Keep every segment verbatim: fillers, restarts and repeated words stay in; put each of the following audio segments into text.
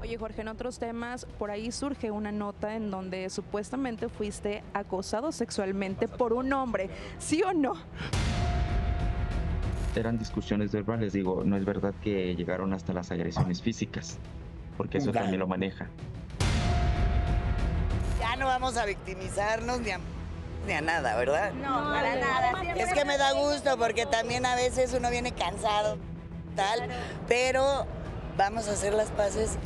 Oye, Jorge, en otros temas, por ahí surge una nota en donde supuestamente fuiste acosado sexualmente por un hombre, ¿sí o no? Eran discusiones verbales, digo, no es verdad que llegaron hasta las agresiones físicas, porque eso también lo maneja. Ya no vamos a victimizarnos ni a, ni a nada, ¿verdad? No, para nada. Es que me da gusto porque también a veces uno viene cansado, tal, pero vamos a hacer las paces.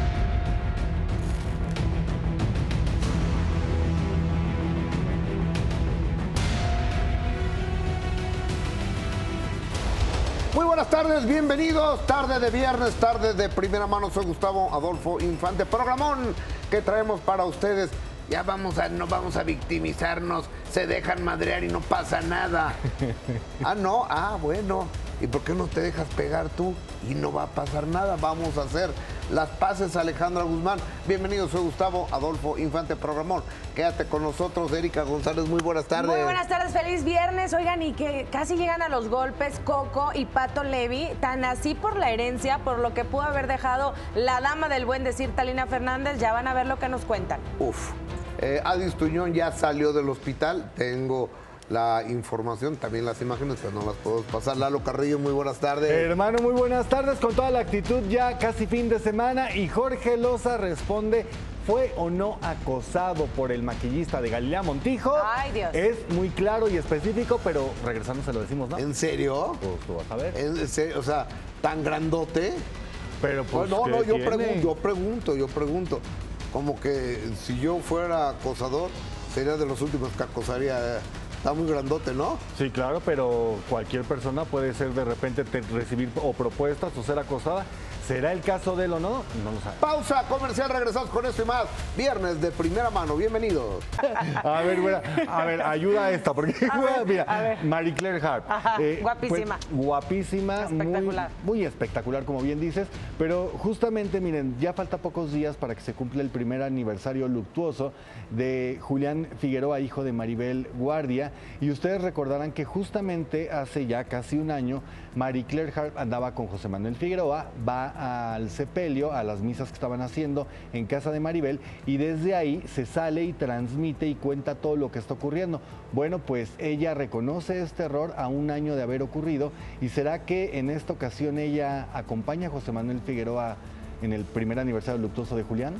Muy buenas tardes, bienvenidos, tarde de viernes, tarde de primera mano, soy Gustavo Adolfo Infante, programón que traemos para ustedes. Ya vamos a, no vamos a victimizarnos, se dejan madrear y no pasa nada. Ah, no, ah, bueno, ¿y por qué no te dejas pegar tú? Y no va a pasar nada, vamos a hacer las paces, Alejandra Guzmán. Bienvenidos, soy Gustavo Adolfo Infante, programón. Quédate con nosotros, Erika González, muy buenas tardes. Muy buenas tardes, feliz viernes. Oigan, y que casi llegan a los golpes Coco y Pato Levi, tan así por la herencia, por lo que pudo haber dejado la dama del buen decir, Talina Fernández. Ya van a ver lo que nos cuentan. Uf, eh, Adis Tuñón ya salió del hospital, tengo la información, también las imágenes, pero no las puedo pasar. Lalo Carrillo, muy buenas tardes. Hermano, muy buenas tardes, con toda la actitud ya casi fin de semana, y Jorge Loza responde: ¿fue o no acosado por el maquillista de Galilea Montijo? Ay, Dios. Es muy claro y específico, pero regresando se lo decimos, ¿no? ¿En serio? Pues tú vas a ver. ¿En serio? O sea, ¿tan grandote? Pero pues, no, ¿qué no, yo tiene? pregunto, yo pregunto, yo pregunto. Como que si yo fuera acosador, sería de los últimos que acosaría. Está muy grandote, ¿no? Sí, claro, pero cualquier persona puede ser de repente te- recibir o propuestas o ser acosada. ¿Será el caso de él o no? No lo sabe. Pausa comercial, regresamos con esto y más. Viernes de primera mano, bienvenidos. A ver, güera, a ver, ayuda a esta, porque A ver, mira, a ver. Marie Claire Harp. Ajá, guapísima. pues, guapísima, Espectacular. Muy, muy espectacular, como bien dices. Pero justamente, miren, ya falta pocos días para que se cumpla el primer aniversario luctuoso de Julián Figueroa, hijo de Maribel Guardia. Y ustedes recordarán que justamente hace ya casi un año, Marie Claire Harp andaba con José Manuel Figueroa, va al sepelio, a las misas que estaban haciendo en casa de Maribel, y desde ahí se sale y transmite y cuenta todo lo que está ocurriendo. Bueno, pues ella reconoce este error a un año de haber ocurrido, y será que en esta ocasión ella acompaña a José Manuel Figueroa en el primer aniversario luctuoso de Julián.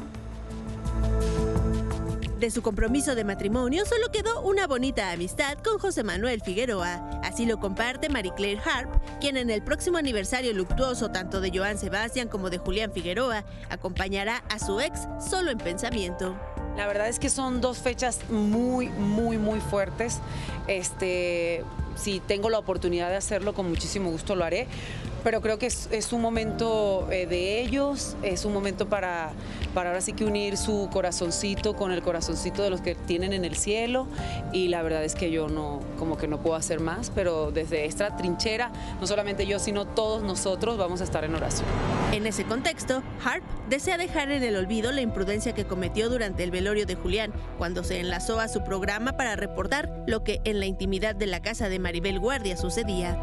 De su compromiso de matrimonio solo quedó una bonita amistad con José Manuel Figueroa. Así lo comparte Marie Claire Harp, quien en el próximo aniversario luctuoso tanto de Joan Sebastián como de Julián Figueroa acompañará a su ex solo en pensamiento. La verdad es que son dos fechas muy, muy, muy fuertes. Este, si tengo la oportunidad de hacerlo, con muchísimo gusto lo haré. Pero creo que es, es un momento eh, de ellos, es un momento para, para ahora sí que unir su corazoncito con el corazoncito de los que tienen en el cielo, y la verdad es que yo no, como que no puedo hacer más, pero desde esta trinchera, no solamente yo, sino todos nosotros vamos a estar en oración. En ese contexto, Harp desea dejar en el olvido la imprudencia que cometió durante el velorio de Julián, cuando se enlazó a su programa para reportar lo que en la intimidad de la casa de Maribel Guardia sucedía.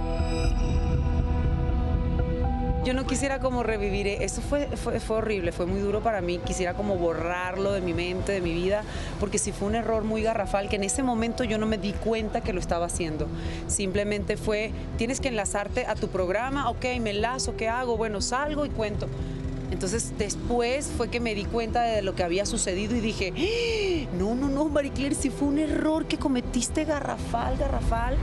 Yo no quisiera como revivir, eso fue, fue, fue horrible, fue muy duro para mí, quisiera como borrarlo de mi mente, de mi vida, porque sí fue un error muy garrafal, que en ese momento yo no me di cuenta que lo estaba haciendo. Simplemente fue, tienes que enlazarte a tu programa, ok, me enlazo, ¿qué hago? Bueno, salgo y cuento. Entonces después fue que me di cuenta de lo que había sucedido y dije, ¡Ah! no, no, no, Marie Claire, sí fue un error que cometiste garrafal, garrafal.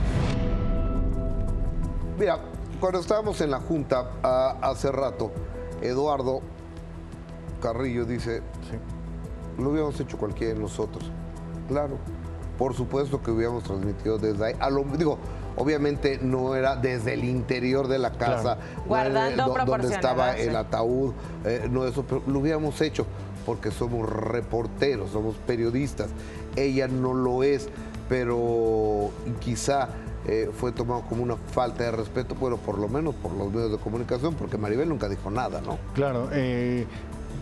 Mira, cuando estábamos en la junta a, hace rato, Eduardo Carrillo dice, sí, lo hubiéramos hecho cualquiera de nosotros. Claro, por supuesto que hubiéramos transmitido desde ahí. A lo, digo, obviamente no era desde el interior de la casa, claro, no guardando do, donde estaba sí. el ataúd, eh, no eso, pero lo hubiéramos hecho porque somos reporteros, somos periodistas. Ella no lo es, pero quizá Eh, fue tomado como una falta de respeto, pero por lo menos por los medios de comunicación, porque Maribel nunca dijo nada, ¿no? Claro, eh,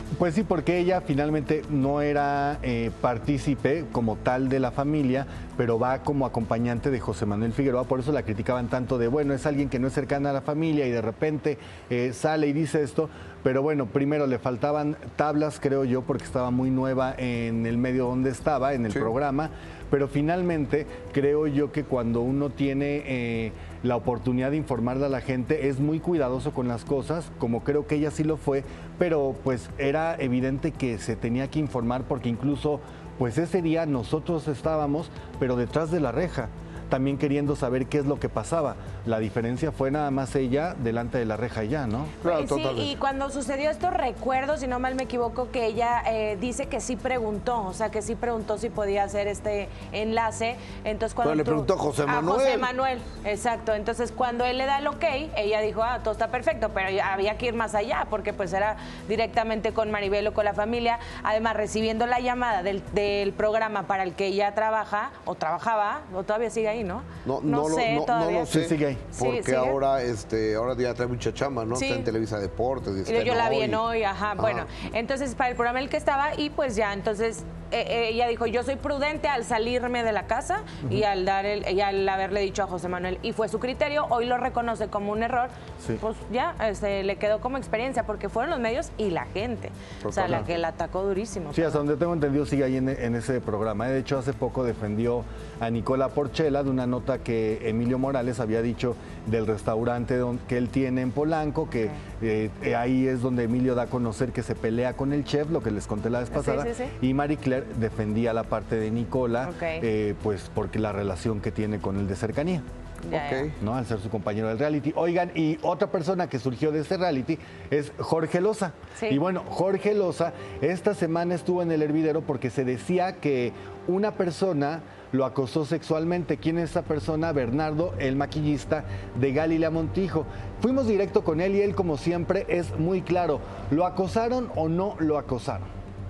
Pues sí, porque ella finalmente no era eh, partícipe como tal de la familia, pero va como acompañante de José Manuel Figueroa, por eso la criticaban tanto de, bueno, es alguien que no es cercana a la familia y de repente eh, sale y dice esto, pero bueno, primero le faltaban tablas, creo yo, porque estaba muy nueva en el medio donde estaba, en el sí. programa, pero finalmente creo yo que cuando uno tiene eh, la oportunidad de informarle a la gente es muy cuidadoso con las cosas, como creo que ella sí lo fue, pero pues era evidente que se tenía que informar porque incluso pues ese día nosotros estábamos, pero detrás de la reja, también queriendo saber qué es lo que pasaba. La diferencia fue nada más ella delante de la reja y ya, ¿no? Claro, sí, totalmente. Y cuando sucedió esto, recuerdo, si no mal me equivoco, que ella eh, dice que sí preguntó, o sea, que sí preguntó si podía hacer este enlace. Entonces, cuando Pero le tú, preguntó a José Manuel. A José Manuel, exacto. Entonces, cuando él le da el ok, ella dijo, ah, todo está perfecto, pero había que ir más allá, porque pues era directamente con Maribel o con la familia. Además, recibiendo la llamada del, del programa para el que ella trabaja, o trabajaba, o todavía sigue ahí, ¿no? No, no, no, sé, no, no lo sé, sí, sigue ahí. Porque ¿Sí, ahora, este, ahora ya trae mucha chamba, ¿no? Sí. Está en Televisa Deportes. Y está Yo en la vi Hoy. en Hoy, ajá. Ajá. Bueno, entonces para el programa en el que estaba y pues ya, entonces eh, ella dijo, yo soy prudente al salirme de la casa uh-huh. y al dar el, y al haberle dicho a José Manuel, y fue su criterio, hoy lo reconoce como un error, sí. pues ya este, le quedó como experiencia, porque fueron los medios y la gente, Total. o sea, la que la atacó durísimo. Sí, hasta donde tengo entendido sigue ahí en, en ese programa. De hecho, hace poco defendió a Nicola Porchela de una nota que Emilio Morales había dicho del restaurante donde, que él tiene en Polanco, que okay. eh, ahí es donde Emilio da a conocer que se pelea con el chef, lo que les conté la vez pasada, sí, sí, sí. y Marie Claire defendía la parte de Nicola, okay. eh, pues porque la relación que tiene con el de cercanía. Ya, okay. ¿no? Al ser su compañero del reality. Oigan, y otra persona que surgió de este reality es Jorge Loza. Sí. Y bueno, Jorge Loza esta semana estuvo en el hervidero porque se decía que una persona lo acosó sexualmente. ¿Quién es esa persona? Bernardo, el maquillista de Galilea Montijo. Fuimos directo con él y él, como siempre, es muy claro. ¿Lo acosaron o no lo acosaron?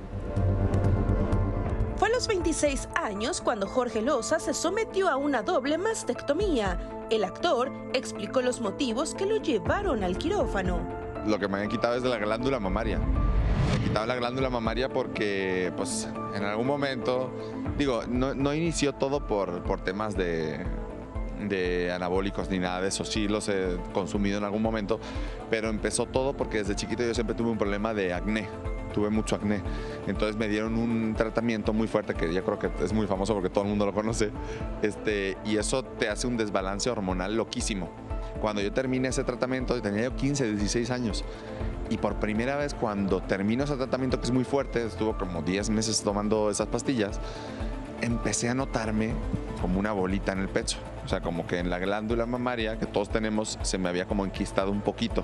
Fue a los veintiséis años cuando Jorge Loza se sometió a una doble mastectomía. El actor explicó los motivos que lo llevaron al quirófano. Lo que me habían quitado es de la glándula mamaria. Me quitaba la glándula mamaria porque, pues, en algún momento, digo, no, no inició todo por, por temas de, de anabólicos ni nada de eso. Sí los he consumido en algún momento, pero empezó todo porque desde chiquito yo siempre tuve un problema de acné. Tuve mucho acné, entonces me dieron un tratamiento muy fuerte que ya creo que es muy famoso porque todo el mundo lo conoce, este, y eso te hace un desbalance hormonal loquísimo. Cuando yo terminé ese tratamiento, tenía yo quince, dieciséis años, y por primera vez cuando termino ese tratamiento, que es muy fuerte, estuvo como diez meses tomando esas pastillas, empecé a notarme como una bolita en el pecho, o sea, como que en la glándula mamaria que todos tenemos se me había como enquistado un poquito.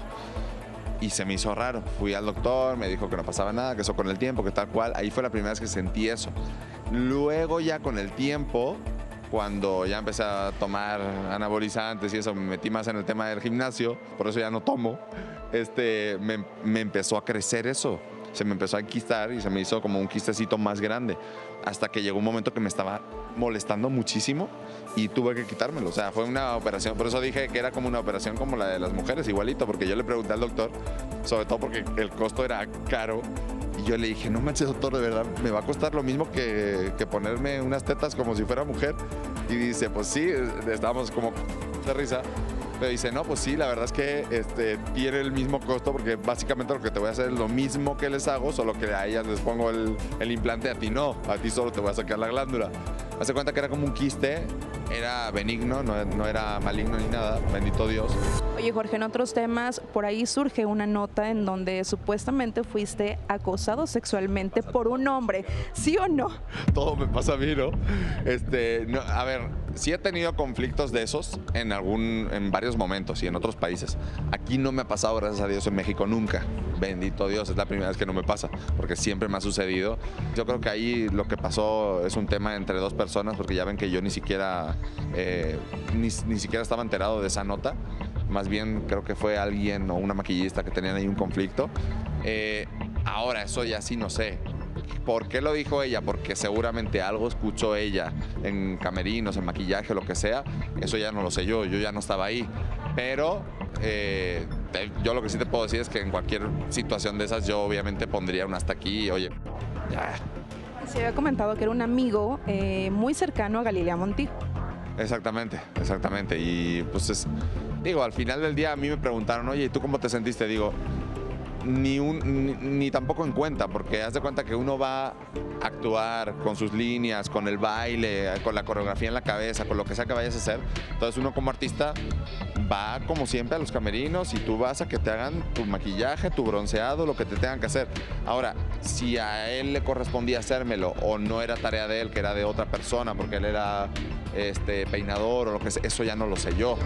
Y se me hizo raro. Fui al doctor, me dijo que no pasaba nada, que eso con el tiempo, que tal cual. Ahí fue la primera vez que sentí eso. Luego ya con el tiempo, cuando ya empecé a tomar anabolizantes y eso, me metí más en el tema del gimnasio, por eso ya no tomo, este, me, me empezó a crecer eso. Se me empezó a enquistar y se me hizo como un quistecito más grande. Hasta que llegó un momento que me estaba molestando muchísimo y tuve que quitármelo. O sea, fue una operación, por eso dije que era como una operación como la de las mujeres, igualito, porque yo le pregunté al doctor, sobre todo porque el costo era caro, y yo le dije, no manches, doctor, de verdad, me va a costar lo mismo que, que ponerme unas tetas como si fuera mujer. Y dice, pues sí, estábamos como de risa. Pero dice, no, pues sí, la verdad es que este, tiene el mismo costo porque básicamente lo que te voy a hacer es lo mismo que les hago, solo que a ellas les pongo el, el implante, a ti no, a ti solo te voy a sacar la glándula. Hace cuenta que era como un quiste, era benigno, no, no era maligno ni nada, bendito Dios. Oye, Jorge, en otros temas, por ahí surge una nota en donde supuestamente fuiste acosado sexualmente por un hombre, ¿sí o no? Todo me pasa a mí, ¿no? Este, no, a ver, sí he tenido conflictos de esos en, algún, en varios momentos y en otros países. Aquí no me ha pasado, gracias a Dios, en México nunca. Bendito Dios, es la primera vez que no me pasa, porque siempre me ha sucedido. Yo creo que ahí lo que pasó es un tema entre dos personas, porque ya ven que yo ni siquiera, eh, ni, ni siquiera estaba enterado de esa nota. Más bien creo que fue alguien o una maquillista que tenían ahí un conflicto. Eh, ahora, eso ya sí no sé. ¿Por qué lo dijo ella? Porque seguramente algo escuchó ella en camerinos, en maquillaje, lo que sea. Eso ya no lo sé yo, yo ya no estaba ahí. Pero eh, te- yo lo que sí te puedo decir es que en cualquier situación de esas yo obviamente pondría un hasta aquí, oye, ya. Se había comentado que era un amigo eh, muy cercano a Galilea Montijo. Exactamente, exactamente. Y pues es, digo, al final del día a mí me preguntaron, oye, ¿y tú cómo te sentiste? Digo, ni, un, ni, ni tampoco en cuenta, porque haz de cuenta que uno va a actuar con sus líneas, con el baile, con la coreografía en la cabeza, con lo que sea que vayas a hacer. Entonces uno como artista va como siempre a los camerinos y tú vas a que te hagan tu maquillaje, tu bronceado, lo que te tengan que hacer. Ahora, si a él le correspondía hacérmelo o no era tarea de él, que era de otra persona, porque él era este, peinador o lo que sea, eso ya no lo sé yo.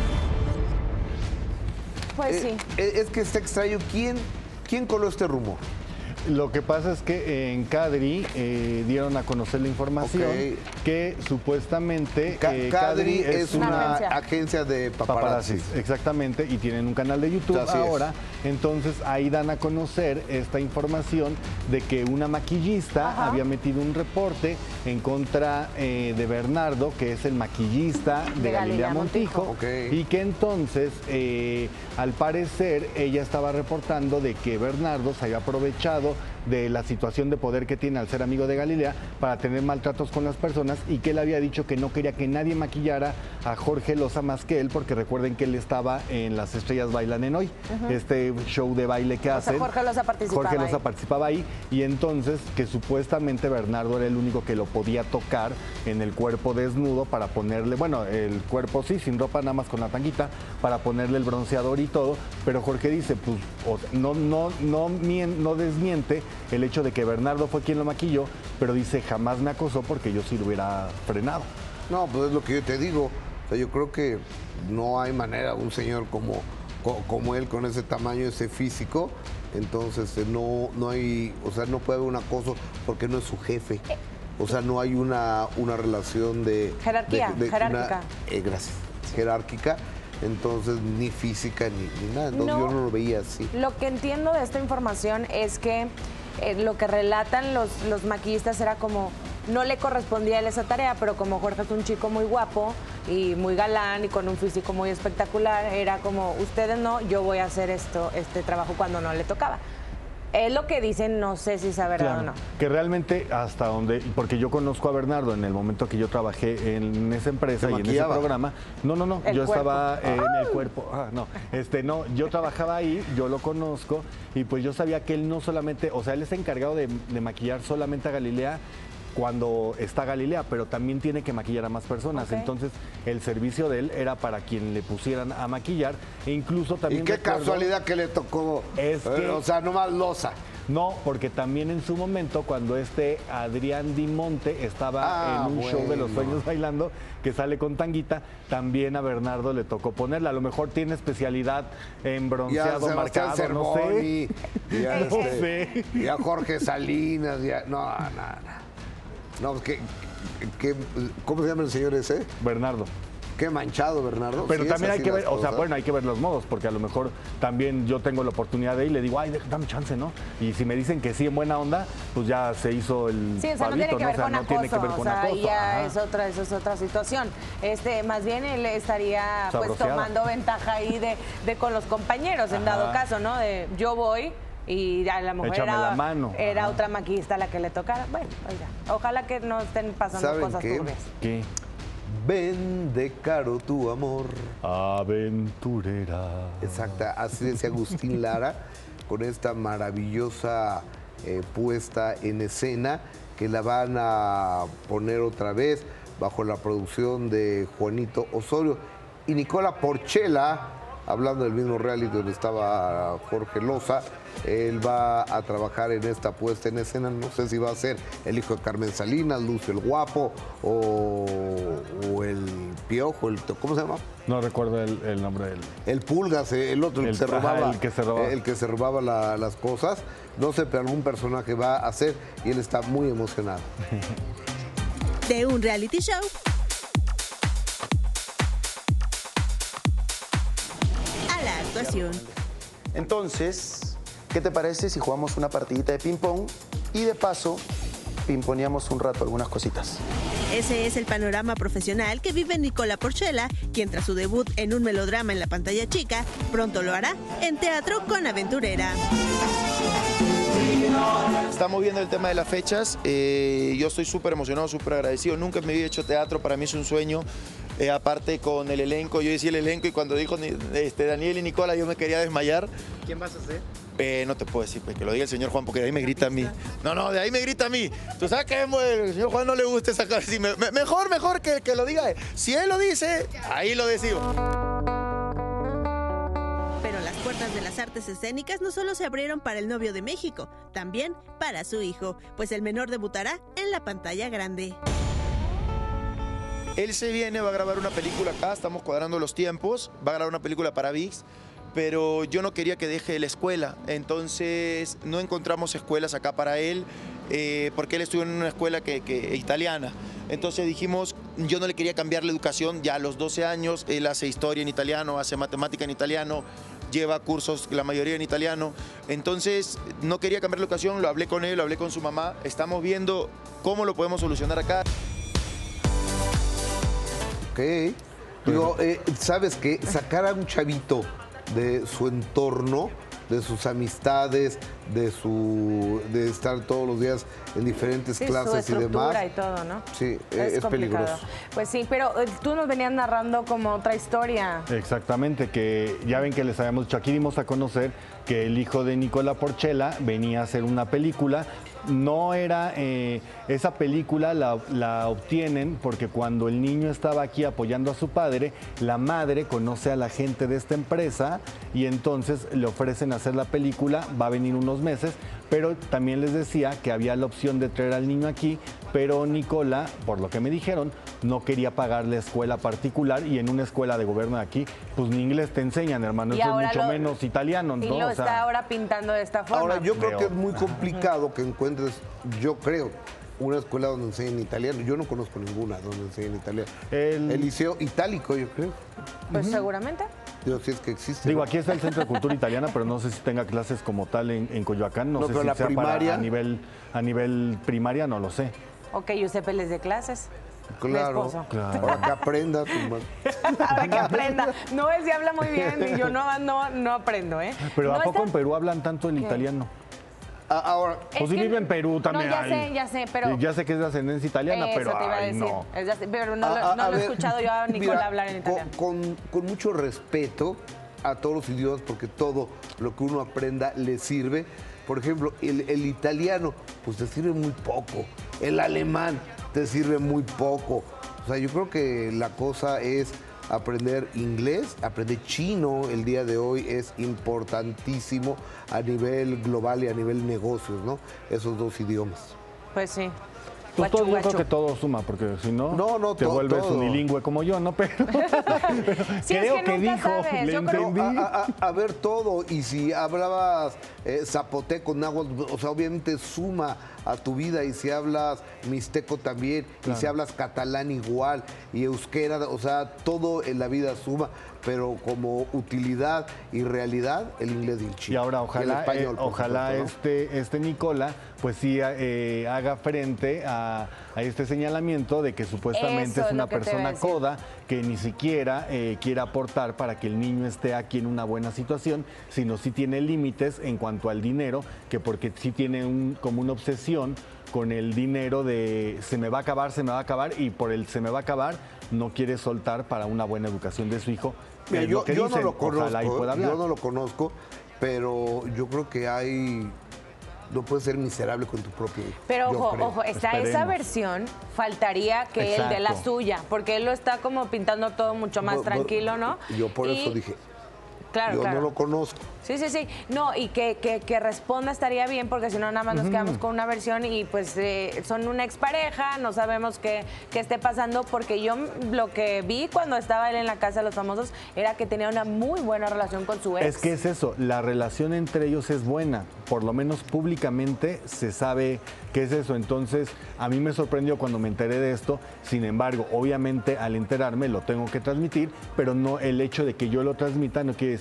Pues sí. Eh, es que está extraño. ¿Quién, quién coló este rumor? Lo que pasa es que en Cadri eh, dieron a conocer la información Ok. que supuestamente Ca- eh, Cadri es una, Una agencia. agencia de paparazzi. paparazzis, exactamente, y tienen un canal de YouTube Así es. ahora. Entonces ahí dan a conocer esta información de que una maquillista Ajá. había metido un reporte en contra eh, de Bernardo, que es el maquillista de, De Galilea Galilea Montijo, Montijo. Ok. y que entonces, eh, al parecer, ella estaba reportando de que Bernardo se había aprovechado de la situación de poder que tiene al ser amigo de Galilea para tener maltratos con las personas, y que él había dicho que no quería que nadie maquillara a Jorge Loza más que él, porque recuerden que él estaba en Las Estrellas Bailan en Hoy, este show de baile que O sea, hacen. Jorge Loza participaba Jorge Loza ahí. participaba ahí, y entonces que supuestamente Bernardo era el único que lo podía tocar en el cuerpo desnudo para ponerle, bueno, el cuerpo sí, sin ropa, nada más con la tanguita, para ponerle el bronceador y todo, pero Jorge dice, pues, o sea, no, no, no, mien- no desmiente el hecho de que Bernardo fue quien lo maquilló, pero dice, jamás me acosó porque yo sí lo hubiera frenado. No, pues es lo que yo te digo. O sea, yo creo que no hay manera, un señor como, co- como él, con ese tamaño, ese físico, entonces eh, no, no hay, o sea, no puede haber un acoso porque no es su jefe. O sea, no hay una, una relación de... Jerarquía, de- de- jerárquica. una- eh, gracias. Jerárquica, entonces ni física ni, ni nada. Entonces No. yo no lo veía así. Lo que entiendo de esta información es que eh, lo que relatan los, los maquillistas era como, no le correspondía a él esa tarea, pero como Jorge es un chico muy guapo y muy galán y con un físico muy espectacular, era como, ustedes no, yo voy a hacer esto, este trabajo cuando no le tocaba. Es lo que dicen, no sé si es verdad Claro, o no. que realmente hasta donde, porque yo conozco a Bernardo en el momento que yo trabajé en esa empresa ¿Te y en ese maquillaba? programa. No, no, no, El yo cuerpo. estaba eh, en el cuerpo. Ah, no, este, no, yo trabajaba ahí, yo lo conozco, y pues yo sabía que él no solamente, o sea, él es encargado de, de maquillar solamente a Galilea cuando está Galilea, pero también tiene que maquillar a más personas. Ok. Entonces, el servicio de él era para quien le pusieran a maquillar, e incluso también Y qué recuerdo- casualidad que le tocó. Es eh, que- O sea, nomás Loza. No, porque también en su momento, cuando este Adrián Dimonte estaba Ah, en un show de los bueno. sueños bailando, que sale con tanguita, también a Bernardo le tocó ponerla. A lo mejor tiene especialidad en Y a bronceado Sebastián marcado, no Cervoni, sé. y a, No este, sé. y a Jorge Salinas, y a- no, no, no. No, pues que, que- ¿cómo se llama el señor ese? Bernardo. Qué manchado, Bernardo. Pero Sí, también es hay así que ver, las o sea, cosas. bueno, hay que ver los modos, porque a lo mejor también yo tengo la oportunidad de ir y le digo, ay, dame chance, ¿no? Y si me dicen que sí, en buena onda, pues ya se hizo el Sí, o sea, no Pablito, tiene que ver O sea, con no acoso, tiene que ver o con sea, acoso. ahí ya Ajá. es otra, eso es otra situación. Este, más bien él estaría pues Sabroseada. tomando ventaja ahí de, de con los compañeros, en Ajá. dado caso, ¿no? De yo voy y a lo mejor Échame era, la mano. era Ajá. otra maquillista la que le tocara. Bueno, oiga, ojalá que no estén pasando ¿Saben cosas qué? turbias. ¿Qué? Vende caro tu amor. Aventurera. Exacta, así decía Agustín Lara, con esta maravillosa eh, puesta en escena que la van a poner otra vez bajo la producción de Juanito Osorio. Y Nicola Porchela, hablando del mismo reality donde estaba Jorge Loza, él va a trabajar en esta puesta en escena. No sé si va a ser el hijo de Carmen Salinas, Lucio el Guapo o, o el Piojo, el, ¿cómo se llama? No recuerdo el, el nombre de él. El Pulgas, eh, el otro, el, El- que se ajá, robaba, el que se robaba. el que se robaba la- las cosas. No sé, pero algún personaje va a hacer y él está muy emocionado. De un reality show a la actuación. Entonces, ¿qué te parece si jugamos una partidita de ping-pong y de paso pimponeamos un rato algunas cositas? Ese es el panorama profesional que vive Nicola Porchela, quien tras su debut en un melodrama en la pantalla chica, pronto lo hará en teatro con Aventurera. Estamos viendo el tema de las fechas. Eh, yo estoy súper emocionado, súper agradecido. Nunca me había hecho teatro, para mí es un sueño. Eh, aparte con el elenco, yo decía el elenco y cuando dijo este, Daniel y Nicola yo me quería desmayar. ¿Quién vas a ser? Eh, no te puedo decir, pues, que lo diga el señor Juan, porque de ahí me grita a mí. No, no, de ahí me grita a mí. Tú sabes que el señor Juan no le gusta esa cosa. Sí, me, me, mejor, mejor que, que lo diga él. Si él lo dice, ahí lo decido. Pero las puertas de las artes escénicas no solo se abrieron para el novio de México, también para su hijo, pues el menor debutará en la pantalla grande. Él se viene, va a grabar una película acá, estamos cuadrando los tiempos, va a grabar una película para ViX, pero yo no quería que deje la escuela, entonces no encontramos escuelas acá para él, eh, porque él estuvo en una escuela que, que, italiana. Entonces dijimos, yo no le quería cambiar la educación, ya a los doce años, él hace historia en italiano, hace matemática en italiano, lleva cursos, la mayoría en italiano, entonces no quería cambiar la educación, lo hablé con él, lo hablé con su mamá, estamos viendo cómo lo podemos solucionar acá. Ok. Digo, eh, ¿sabes qué? Sacar a un chavito de su entorno, de sus amistades, de su de estar todos los días en diferentes sí, clases su y demás. y todo, ¿no? Sí, es, es peligroso. Pues sí, pero eh, tú nos venías narrando como otra historia. Exactamente, que ya ven que les habíamos dicho, aquí dimos a conocer que el hijo de Nicola Porchela venía a hacer una película. No era, eh, esa película la, la obtienen porque cuando el niño estaba aquí apoyando a su padre, la madre conoce a la gente de esta empresa y entonces le ofrecen hacer la película, va a venir unos meses, pero también les decía que había la opción de traer al niño aquí, pero Nicola, por lo que me dijeron, no quería pagar la escuela particular y en una escuela de gobierno de aquí, pues ni inglés te enseñan, hermano, eso es mucho lo, menos italiano. Y ¿no? lo o está sea, ahora pintando de esta forma. Ahora, yo creo que es muy complicado que encuentres, yo creo, una escuela donde enseñen italiano. Yo no conozco ninguna donde enseñen italiano. El, el Liceo Itálico, yo creo. Pues uh-huh. seguramente. Yo sí es que existe. Digo, ¿no? aquí está el Centro de Cultura Italiana, pero no sé si tenga clases como tal en, en Coyoacán. No, no sé si la sea primaria. Para, a, nivel, a nivel primaria, no lo sé. Ok, Giuseppe les de clases. Claro, claro. Ahora que aprenda. Ahora que aprenda. No, él sí habla muy bien y yo no, no, no aprendo, ¿eh? Pero no ¿a poco está... en Perú hablan tanto el ¿Qué? italiano? Ahora, pues si vive en Perú también. No, ya hay. sé, ya sé, pero... Ya sé que es de ascendencia italiana, Eso pero te iba a ay, decir. no. Es de, pero no, a, no a lo he ver, escuchado yo a Nicola mira, hablar en italiano. Con, con, con mucho respeto a todos los idiomas, porque todo lo que uno aprenda le sirve. Por ejemplo, el, el italiano, pues te sirve muy poco. El alemán te sirve muy poco. O sea, yo creo que la cosa es aprender inglés, aprender chino el día de hoy es importantísimo a nivel global y a nivel negocios, ¿no? Esos dos idiomas. Pues sí. Pues Guachu, todo, yo guachu. creo que todo suma, porque si no, no, no te to, vuelves todo. unilingüe como yo, ¿no? Pero, pero sí, creo es que, que nunca dijo, sabes. le Yo creo- entendí. A, a- a ver todo, y si hablabas eh, zapoteco, náhuatl, o sea, obviamente suma a tu vida, y si hablas mixteco también, Claro. y si hablas catalán igual, y euskera, o sea, todo en la vida suma, pero como utilidad y realidad, el inglés y el chino. Y ahora Y el ojalá, español, eh, por ojalá supuesto, ¿no? este, este Nicola pues sí eh, haga frente a, a este señalamiento de que supuestamente Eso es es una lo que te iba a persona decir. coda que ni siquiera eh, quiere aportar para que el niño esté aquí en una buena situación, sino sí tiene límites en cuanto al dinero, que porque sí tiene un, como una obsesión con el dinero de se me va a acabar, se me va a acabar, y por el se me va a acabar no quiere soltar para una buena educación de su hijo. Mira, Es yo, lo que yo dicen, no lo conozco, ojalá y pueda hablar. yo no lo conozco, pero yo creo que hay, no puedes ser miserable con tu propio hijo. Pero yo ojo, creo. ojo, está esa Esperemos. versión, faltaría que él dé la Exacto. suya, porque él lo está como pintando todo mucho más Bo- bo- tranquilo, ¿no? Yo por Y- eso dije, Claro, yo claro. no lo conozco. Sí, sí, sí. No, y que, que, que responda estaría bien, porque si no, nada más nos quedamos con una versión y pues eh, son una expareja, no sabemos qué, qué esté pasando, porque yo lo que vi cuando estaba él en la casa de los famosos era que tenía una muy buena relación con su ex. Es que es eso, la relación entre ellos es buena, por lo menos públicamente se sabe que es eso. Entonces, a mí me sorprendió cuando me enteré de esto, sin embargo, obviamente al enterarme lo tengo que transmitir, pero no el hecho de que yo lo transmita no quiere decir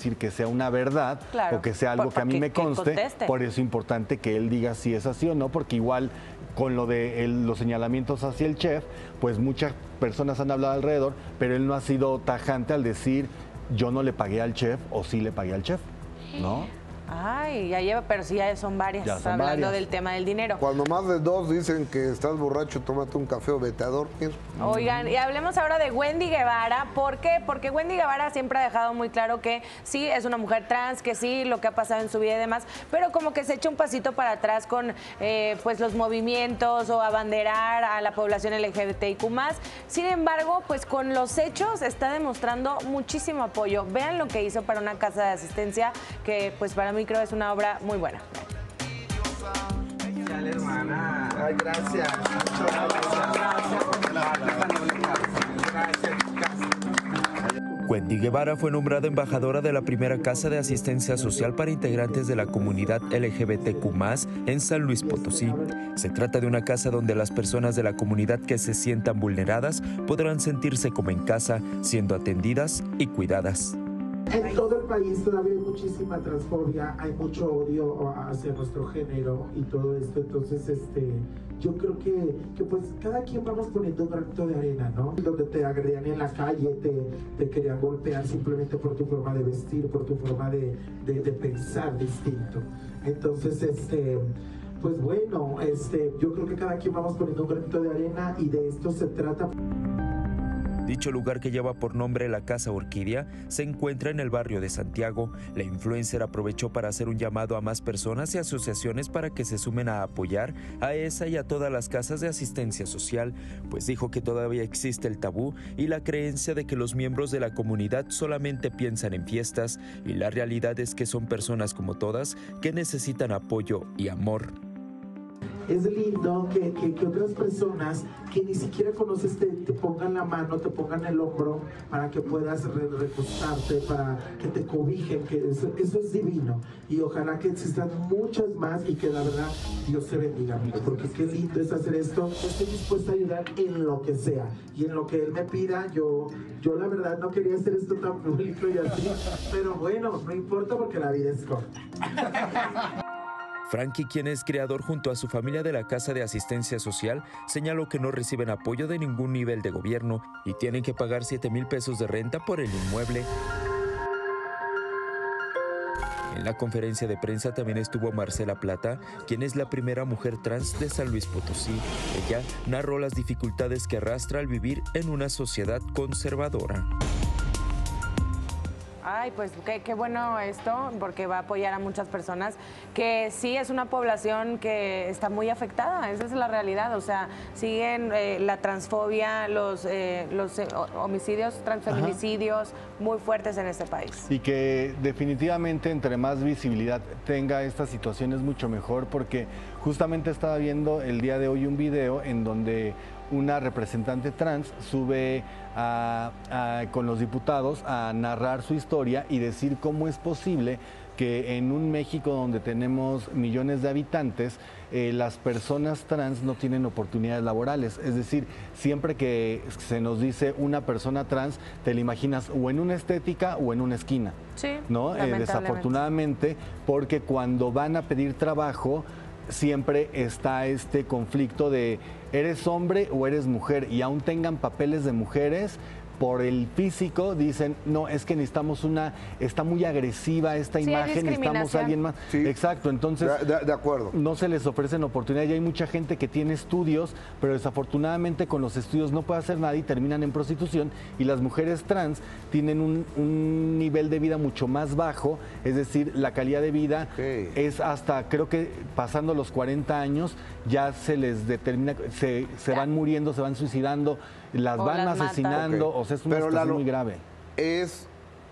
decir que sea una verdad Claro, o que sea algo por- que a mí que- me que conste. conteste. Por eso es importante que él diga si es así o no, porque igual con lo de el- los señalamientos hacia el chef, pues muchas personas han hablado alrededor, pero él no ha sido tajante al decir yo no le pagué al chef o sí le pagué al chef, ¿no? Ay, ya lleva, pero sí, ya son varias, Ya son hablando varias. del tema del dinero. Cuando más de dos dicen que estás borracho, tómate un café o vete a dormir. Oigan, y hablemos ahora de Wendy Guevara. ¿Por qué? Porque Wendy Guevara siempre ha dejado muy claro que sí, es una mujer trans, que sí, lo que ha pasado en su vida y demás, pero como que se echa un pasito para atrás con eh, pues los movimientos o abanderar a la población L G B T I Q más. Sin embargo, pues con los hechos está demostrando muchísimo apoyo. Vean lo que hizo para una casa de asistencia, que pues para mí creo es una obra muy buena. hermana. Ay, gracias. Wendy Guevara fue nombrada embajadora de la primera casa de asistencia social para integrantes de la comunidad L G B T Q más, en San Luis Potosí. Se trata de una casa donde las personas de la comunidad que se sientan vulneradas podrán sentirse como en casa, siendo atendidas y cuidadas. En todo el país todavía hay muchísima transfobia, hay mucho odio hacia nuestro género y todo esto, entonces este, yo creo que, que pues cada quien vamos poniendo un granito de arena, ¿no? Donde te agredían en la calle, te, te querían golpear simplemente por tu forma de vestir, por tu forma de, de, de pensar distinto. Entonces, este, pues bueno, este, yo creo que cada quien vamos poniendo un granito de arena y de esto se trata. Dicho lugar, que lleva por nombre la Casa Orquídea, se encuentra en el barrio de Santiago. La influencer aprovechó para hacer un llamado a más personas y asociaciones para que se sumen a apoyar a esa y a todas las casas de asistencia social, pues dijo que todavía existe el tabú y la creencia de que los miembros de la comunidad solamente piensan en fiestas, y la realidad es que son personas como todas que necesitan apoyo y amor. Es lindo que, que, que otras personas que ni siquiera conoces te, te pongan la mano, te pongan el hombro para que puedas re recostarte, para que te cobijen, que eso, eso es divino. Y ojalá que existan muchas más y que la verdad Dios te bendiga, amigo, porque qué lindo es hacer esto. Estoy dispuesta a ayudar en lo que sea y en lo que Él me pida. Yo, yo la verdad no quería hacer esto tan público y así, pero bueno, no importa porque la vida es corta. Frankie, quien es creador junto a su familia de la Casa de Asistencia Social, señaló que no reciben apoyo de ningún nivel de gobierno y tienen que pagar siete mil pesos de renta por el inmueble. En la conferencia de prensa también estuvo Marcela Plata, quien es la primera mujer trans de San Luis Potosí. Ella narró las dificultades que arrastra al vivir en una sociedad conservadora. Ay, pues qué, qué bueno esto, porque va a apoyar a muchas personas, que sí es una población que está muy afectada, esa es la realidad, o sea, siguen eh, la transfobia, los, eh, los eh, homicidios, transfeminicidios, ajá, muy fuertes en este país. Y que definitivamente entre más visibilidad tenga esta situación es mucho mejor, porque justamente estaba viendo el día de hoy un video en donde una representante trans sube a, a, con los diputados a narrar su historia y decir cómo es posible que en un México donde tenemos millones de habitantes, eh, las personas trans no tienen oportunidades laborales. Es decir, siempre que se nos dice una persona trans, te la imaginas o en una estética o en una esquina. Sí, ¿no? Eh, desafortunadamente, porque cuando van a pedir trabajo, siempre está este conflicto de eres hombre o eres mujer, y aún tengan papeles de mujeres, por el físico dicen, no, es que necesitamos una, está muy agresiva esta sí, imagen, necesitamos a alguien más. Sí. Exacto, entonces de, de, de acuerdo. No se les ofrecen oportunidades, y hay mucha gente que tiene estudios, pero desafortunadamente con los estudios no puede hacer nada y terminan en prostitución, y las mujeres trans tienen un, un nivel de vida mucho más bajo, es decir, la calidad de vida okay. es hasta, creo que pasando los cuarenta años, ya se les determina, se, se van muriendo, se van suicidando, las o van las asesinando, okay. o sea, es una Pero situación Lalo, muy grave. Es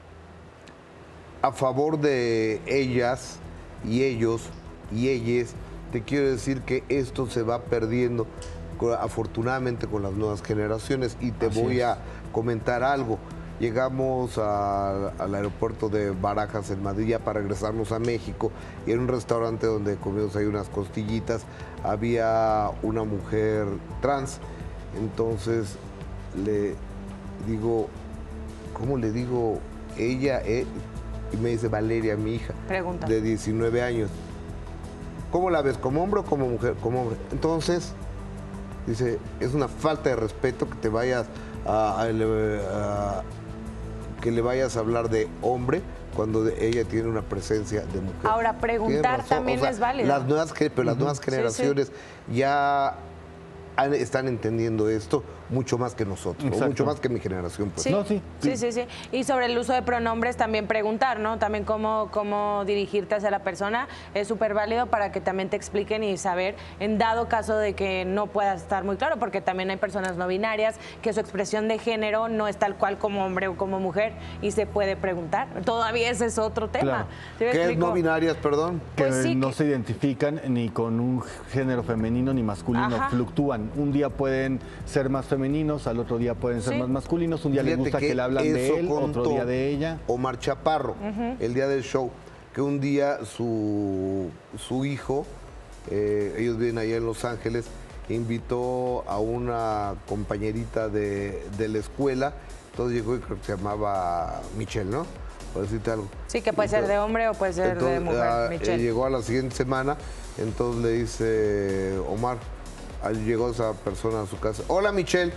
a favor de ellas y ellos y ellas, te quiero decir que esto se va perdiendo afortunadamente con las nuevas generaciones, y te Así voy es. a comentar algo. Llegamos a, al aeropuerto de Barajas en Madrid ya para regresarnos a México, y en un restaurante donde comimos ahí unas costillitas había una mujer trans. Entonces le digo, ¿cómo le digo? Ella, eh, Y me dice Valeria, mi hija, Pregunta. de diecinueve años, ¿cómo la ves? ¿Como hombre o como mujer? Como hombre. Entonces, dice, es una falta de respeto que te vayas a, a, a que le vayas a hablar de hombre cuando de, ella tiene una presencia de mujer. Ahora, preguntar también o sea, es válido. Las nuevas, pero las Uh-huh. nuevas generaciones sí, sí. ya han, están entendiendo esto mucho más que nosotros, o mucho más que mi generación. Pues. Sí. No, sí, sí, sí, sí. Y sobre el uso de pronombres también preguntar, ¿no? También cómo, cómo dirigirte hacia la persona es súper válido para que también te expliquen y saber, en dado caso de que no pueda estar muy claro, porque también hay personas no binarias que su expresión de género no es tal cual como hombre o como mujer y se puede preguntar. Todavía ese es otro tema. Claro. ¿Sí me ¿Qué es explico? no binarias, perdón? Que Pues sí, no que- se identifican ni con un género femenino ni masculino, Ajá. fluctúan. Un día pueden ser más femeninos, al otro día pueden ser Sí. más masculinos, un día les Fíjate gusta que, le hablan de eso él, otro contó día de ella. Omar Chaparro, Ujú. el día del show, que un día su, su hijo, eh, ellos viven allá en Los Ángeles, invitó a una compañerita de, de la escuela, entonces llegó y creo que se llamaba Michelle, ¿no? Por decirte algo. Sí, que puede ser de hombre o puede ser de Entonces, mujer, ah, Michelle. eh, llegó a la siguiente semana, entonces le dice Omar, ah, llegó esa persona a su casa. Hola, Michelle.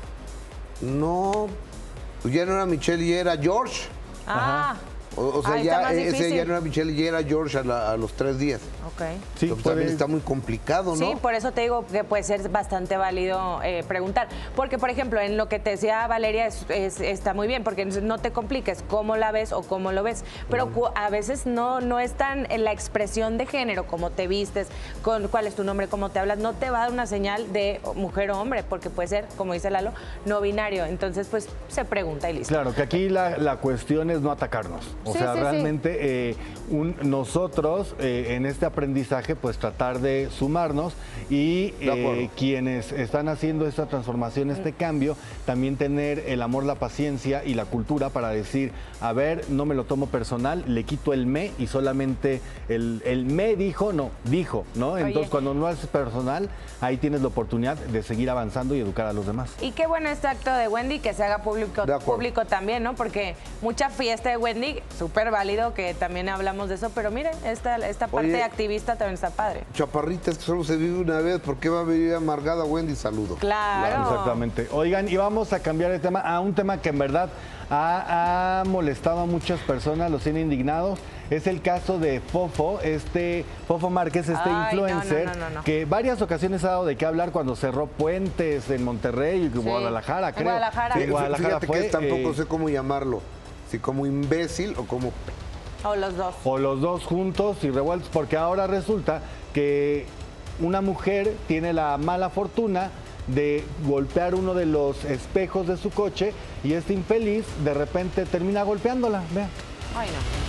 No, pues ya no era Michelle y era George. Ah. O, o sea, Ah, está ya más ese difícil. ya no era Michelle y era George a, la- a los tres días. Ok. Sí, Entonces, puede- también está muy complicado, ¿no? Sí, por eso te digo que puede ser bastante válido eh, preguntar. Porque, por ejemplo, en lo que te decía Valeria es- es- está muy bien, porque no te compliques cómo la ves o cómo lo ves. Pero cu- a veces no, no es tan en la expresión de género, cómo te vistes, con, cuál es tu nombre, cómo te hablas, no te va a dar una señal de mujer o hombre, porque puede ser, como dice Lalo, no binario. Entonces, pues se pregunta y listo. Claro, que aquí la, la cuestión es no atacarnos. O Sí, sea, sí, sí. realmente eh, un- nosotros eh, en este aprendizaje, pues tratar de sumarnos y De acuerdo. eh, quienes están haciendo esta transformación, este cambio, también tener el amor, la paciencia y la cultura para decir, a ver, no me lo tomo personal, le quito el me y solamente el, el me dijo, no, dijo, ¿no? Entonces, Oye. cuando no haces personal, ahí tienes la oportunidad de seguir avanzando y educar a los demás. Y qué bueno este acto de Wendy que se haga público, De acuerdo. público también, ¿no? Porque mucha fiesta de Wendy, súper válido, que también hablamos de eso, pero miren, esta, esta parte Oye. activista también está padre. Chaparrita, es que solo se vive una vez, ¿por qué va a venir amargada Wendy? Saludo. Claro. Exactamente. Oigan, y vamos a cambiar de tema a un tema que en verdad ha, ha molestado a muchas personas, los tiene indignados. Es el caso de Fofo, este Fofo Márquez, este Ay, no, influencer, no, no, no, no. que varias ocasiones ha dado de qué hablar cuando cerró puentes en Monterrey y Guadalajara, en creo. Guadalajara. Sí, Fí- en Guadalajara Fíjate fue, que tampoco eh, sé cómo llamarlo, si como imbécil o como... O los dos. o los dos juntos y revueltos, porque ahora resulta que una mujer tiene la mala fortuna de golpear uno de los espejos de su coche y este infeliz de repente termina golpeándola. Vea. Ay,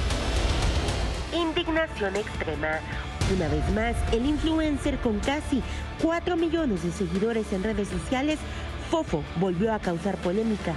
no. Indignación extrema. Una vez más, el influencer con casi cuatro millones de seguidores en redes sociales, Fofo, volvió a causar polémica.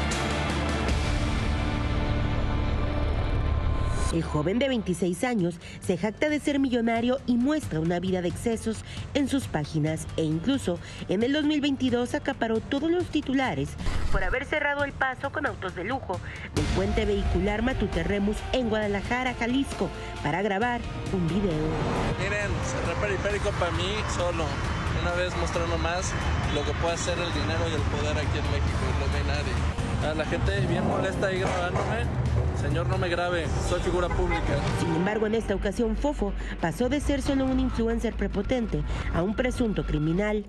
El joven de veintiséis años se jacta de ser millonario y muestra una vida de excesos en sus páginas e incluso en el dos mil veintidós acaparó todos los titulares por haber cerrado el paso con autos de lujo del puente vehicular Matute-Remus en Guadalajara, Jalisco, para grabar un video. Miren, cerré periférico para mí solo. Una vez mostrando más lo que puede hacer el dinero y el poder aquí en México. Y no ve nadie. A la gente bien molesta ahí grabándome. Señor, no me grabe, soy figura pública. Sin embargo, en esta ocasión, Fofo pasó de ser solo un influencer prepotente a un presunto criminal.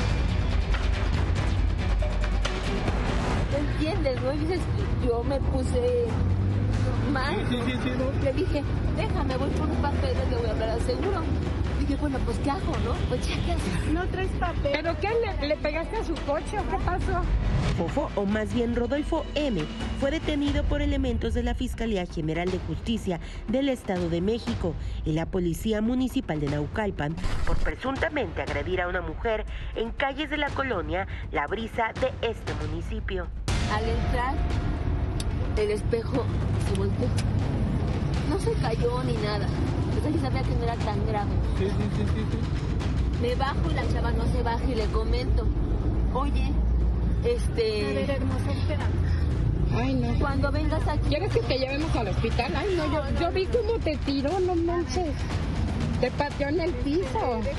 ¿Te entiendes, no? Y dices, yo me puse mal. Sí, sí, sí, ¿no? Le dije, déjame, voy por un papel, le voy a hablar al seguro. Dije, bueno, pues ¿qué hago, no? Pues ya, ¿qué haces? No traes papel. ¿Pero qué? ¿Le, le pegaste a su coche o qué pasó? Fofo, o más bien Rodolfo M., fue detenido por elementos de la Fiscalía General de Justicia del Estado de México y la Policía Municipal de Naucalpan por presuntamente agredir a una mujer en calles de la colonia La Brisa de este municipio. Al entrar, el espejo se volteó. No se cayó ni nada. Entonces yo sabía que no era tan grave. Sí, sí, sí, sí, sí. Me bajo y la chava no se baja y le comento, oye, este... A ver, hermosa, espérame. Ay, no. Cuando vengas aquí. ¿Quieres que te llevemos al hospital? Ay, no, yo, yo vi cómo te tiró, no manches. Te pateó en el piso.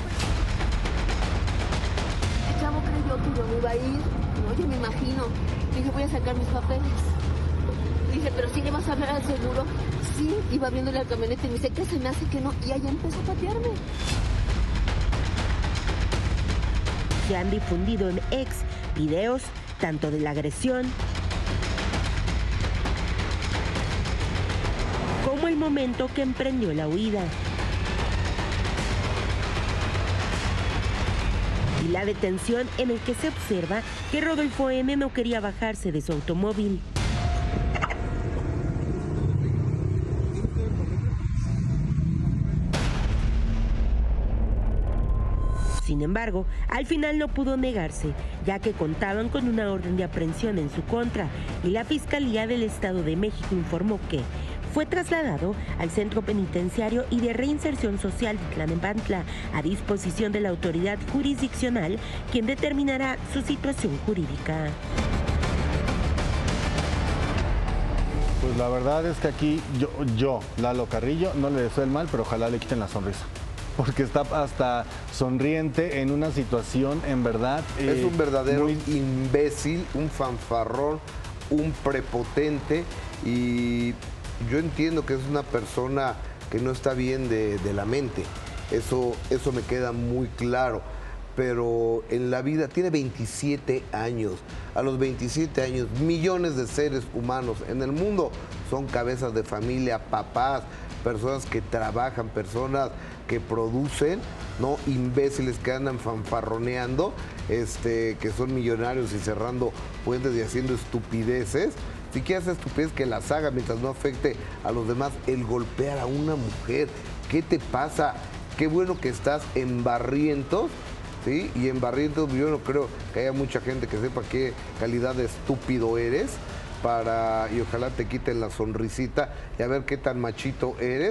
El chavo creyó que yo me iba a ir. Oye, me imagino. Dije, voy a sacar mis papeles. Dije, pero sí le vas a hablar al seguro. Sí, iba abriéndole la camioneta y me dice, ¿qué se me hace que no? Y allá empezó a patearme. Se han difundido en X videos tanto de la agresión como el momento que emprendió la huida. Y la detención en el que se observa que Rodolfo M. no quería bajarse de su automóvil. Sin embargo, al final no pudo negarse, ya que contaban con una orden de aprehensión en su contra y la Fiscalía del Estado de México informó que fue trasladado al Centro Penitenciario y de Reinserción Social de Tlalnepantla a disposición de la autoridad jurisdiccional, quien determinará su situación jurídica. Pues la verdad es que aquí yo, yo Lalo Carrillo, no le deseo el mal, pero ojalá le quiten la sonrisa. Porque está hasta sonriente en una situación, en verdad... Es eh, un verdadero muy... imbécil, un fanfarrón, un prepotente, y yo entiendo que es una persona que no está bien de, de la mente. Eso, eso me queda muy claro. Pero en la vida tiene veintisiete años. A los veintisiete años, millones de seres humanos en el mundo son cabezas de familia, papás, personas que trabajan, personas que producen, ¿no? Imbéciles que andan fanfarroneando, este, que son millonarios y cerrando puentes y haciendo estupideces. Si quieres hacer estupidez, que las haga mientras no afecte a los demás. El golpear a una mujer, ¿qué te pasa? Qué bueno que estás en Barrientos, ¿sí? Y en Barrientos yo no creo que haya mucha gente que sepa qué calidad de estúpido eres, para, y ojalá te quiten la sonrisita y a ver qué tan machito eres,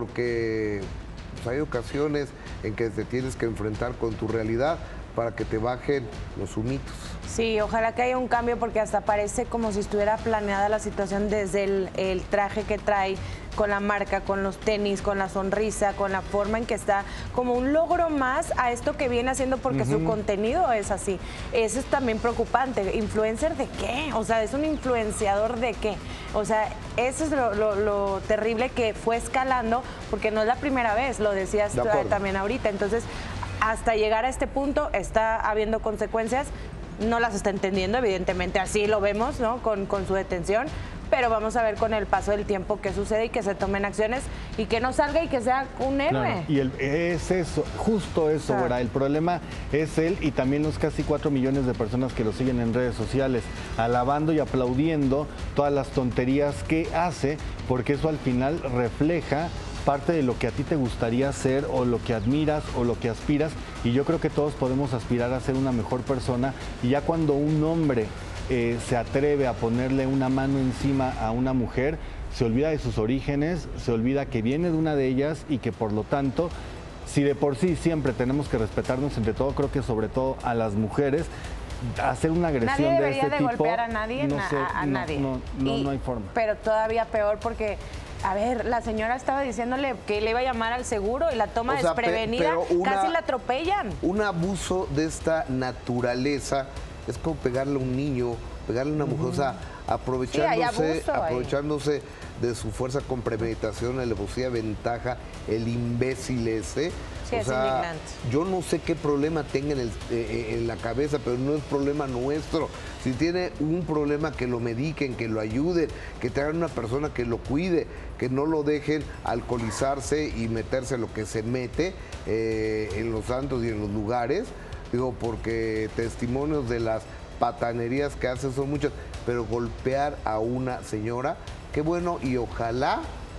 porque pues, hay ocasiones en que te tienes que enfrentar con tu realidad para que te bajen los humitos. Sí, ojalá que haya un cambio, porque hasta parece como si estuviera planeada la situación desde el, el traje que trae, con la marca, con los tenis, con la sonrisa, con la forma en que está, como un logro más a esto que viene haciendo, porque uh-huh. su contenido es así. Eso es también preocupante. ¿Influencer de qué? O sea, ¿es un influenciador de qué? O sea, eso es lo, lo, lo terrible, que fue escalando, porque no es la primera vez, lo decías también ahorita. Entonces, hasta llegar a este punto está habiendo consecuencias. No las está entendiendo, evidentemente, así lo vemos, ¿no? Con, con su detención, pero vamos a ver con el paso del tiempo qué sucede y que se tomen acciones y que no salga y que sea un héroe. Claro. Y el, es eso, justo eso, claro. ¿verdad? El problema es él y también los casi cuatro millones de personas que lo siguen en redes sociales, alabando y aplaudiendo todas las tonterías que hace, porque eso al final refleja parte de lo que a ti te gustaría ser, o lo que admiras, o lo que aspiras, y yo creo que todos podemos aspirar a ser una mejor persona, y ya cuando un hombre eh, se atreve a ponerle una mano encima a una mujer, se olvida de sus orígenes, se olvida que viene de una de ellas, y que por lo tanto, si de por sí siempre tenemos que respetarnos entre todo, creo que sobre todo a las mujeres, hacer una agresión nadie de este de tipo... golpear a nadie, no sé, a, a no, nadie. No, no, y, no hay forma. Pero todavía peor, porque... A ver, la señora estaba diciéndole que le iba a llamar al seguro y la toma o sea, desprevenida, pe una, casi la atropellan. Un abuso de esta naturaleza es como pegarle a un niño, pegarle a una mujer, uh-huh. o sea, aprovechándose, sí, aprovechándose de su fuerza con premeditación, alevosía, ventaja, el imbécil ese. Sí, o es sea, indignante. Yo no sé qué problema tenga en, el, eh, en la cabeza, pero no es problema nuestro. Si tiene un problema, que lo mediquen, que lo ayuden, que tengan una persona que lo cuide, que no lo dejen alcoholizarse y meterse lo que se mete eh, en los santos y en los lugares. Digo, porque testimonios de las patanerías que hacen son muchas, pero golpear a una señora, qué bueno, y ojalá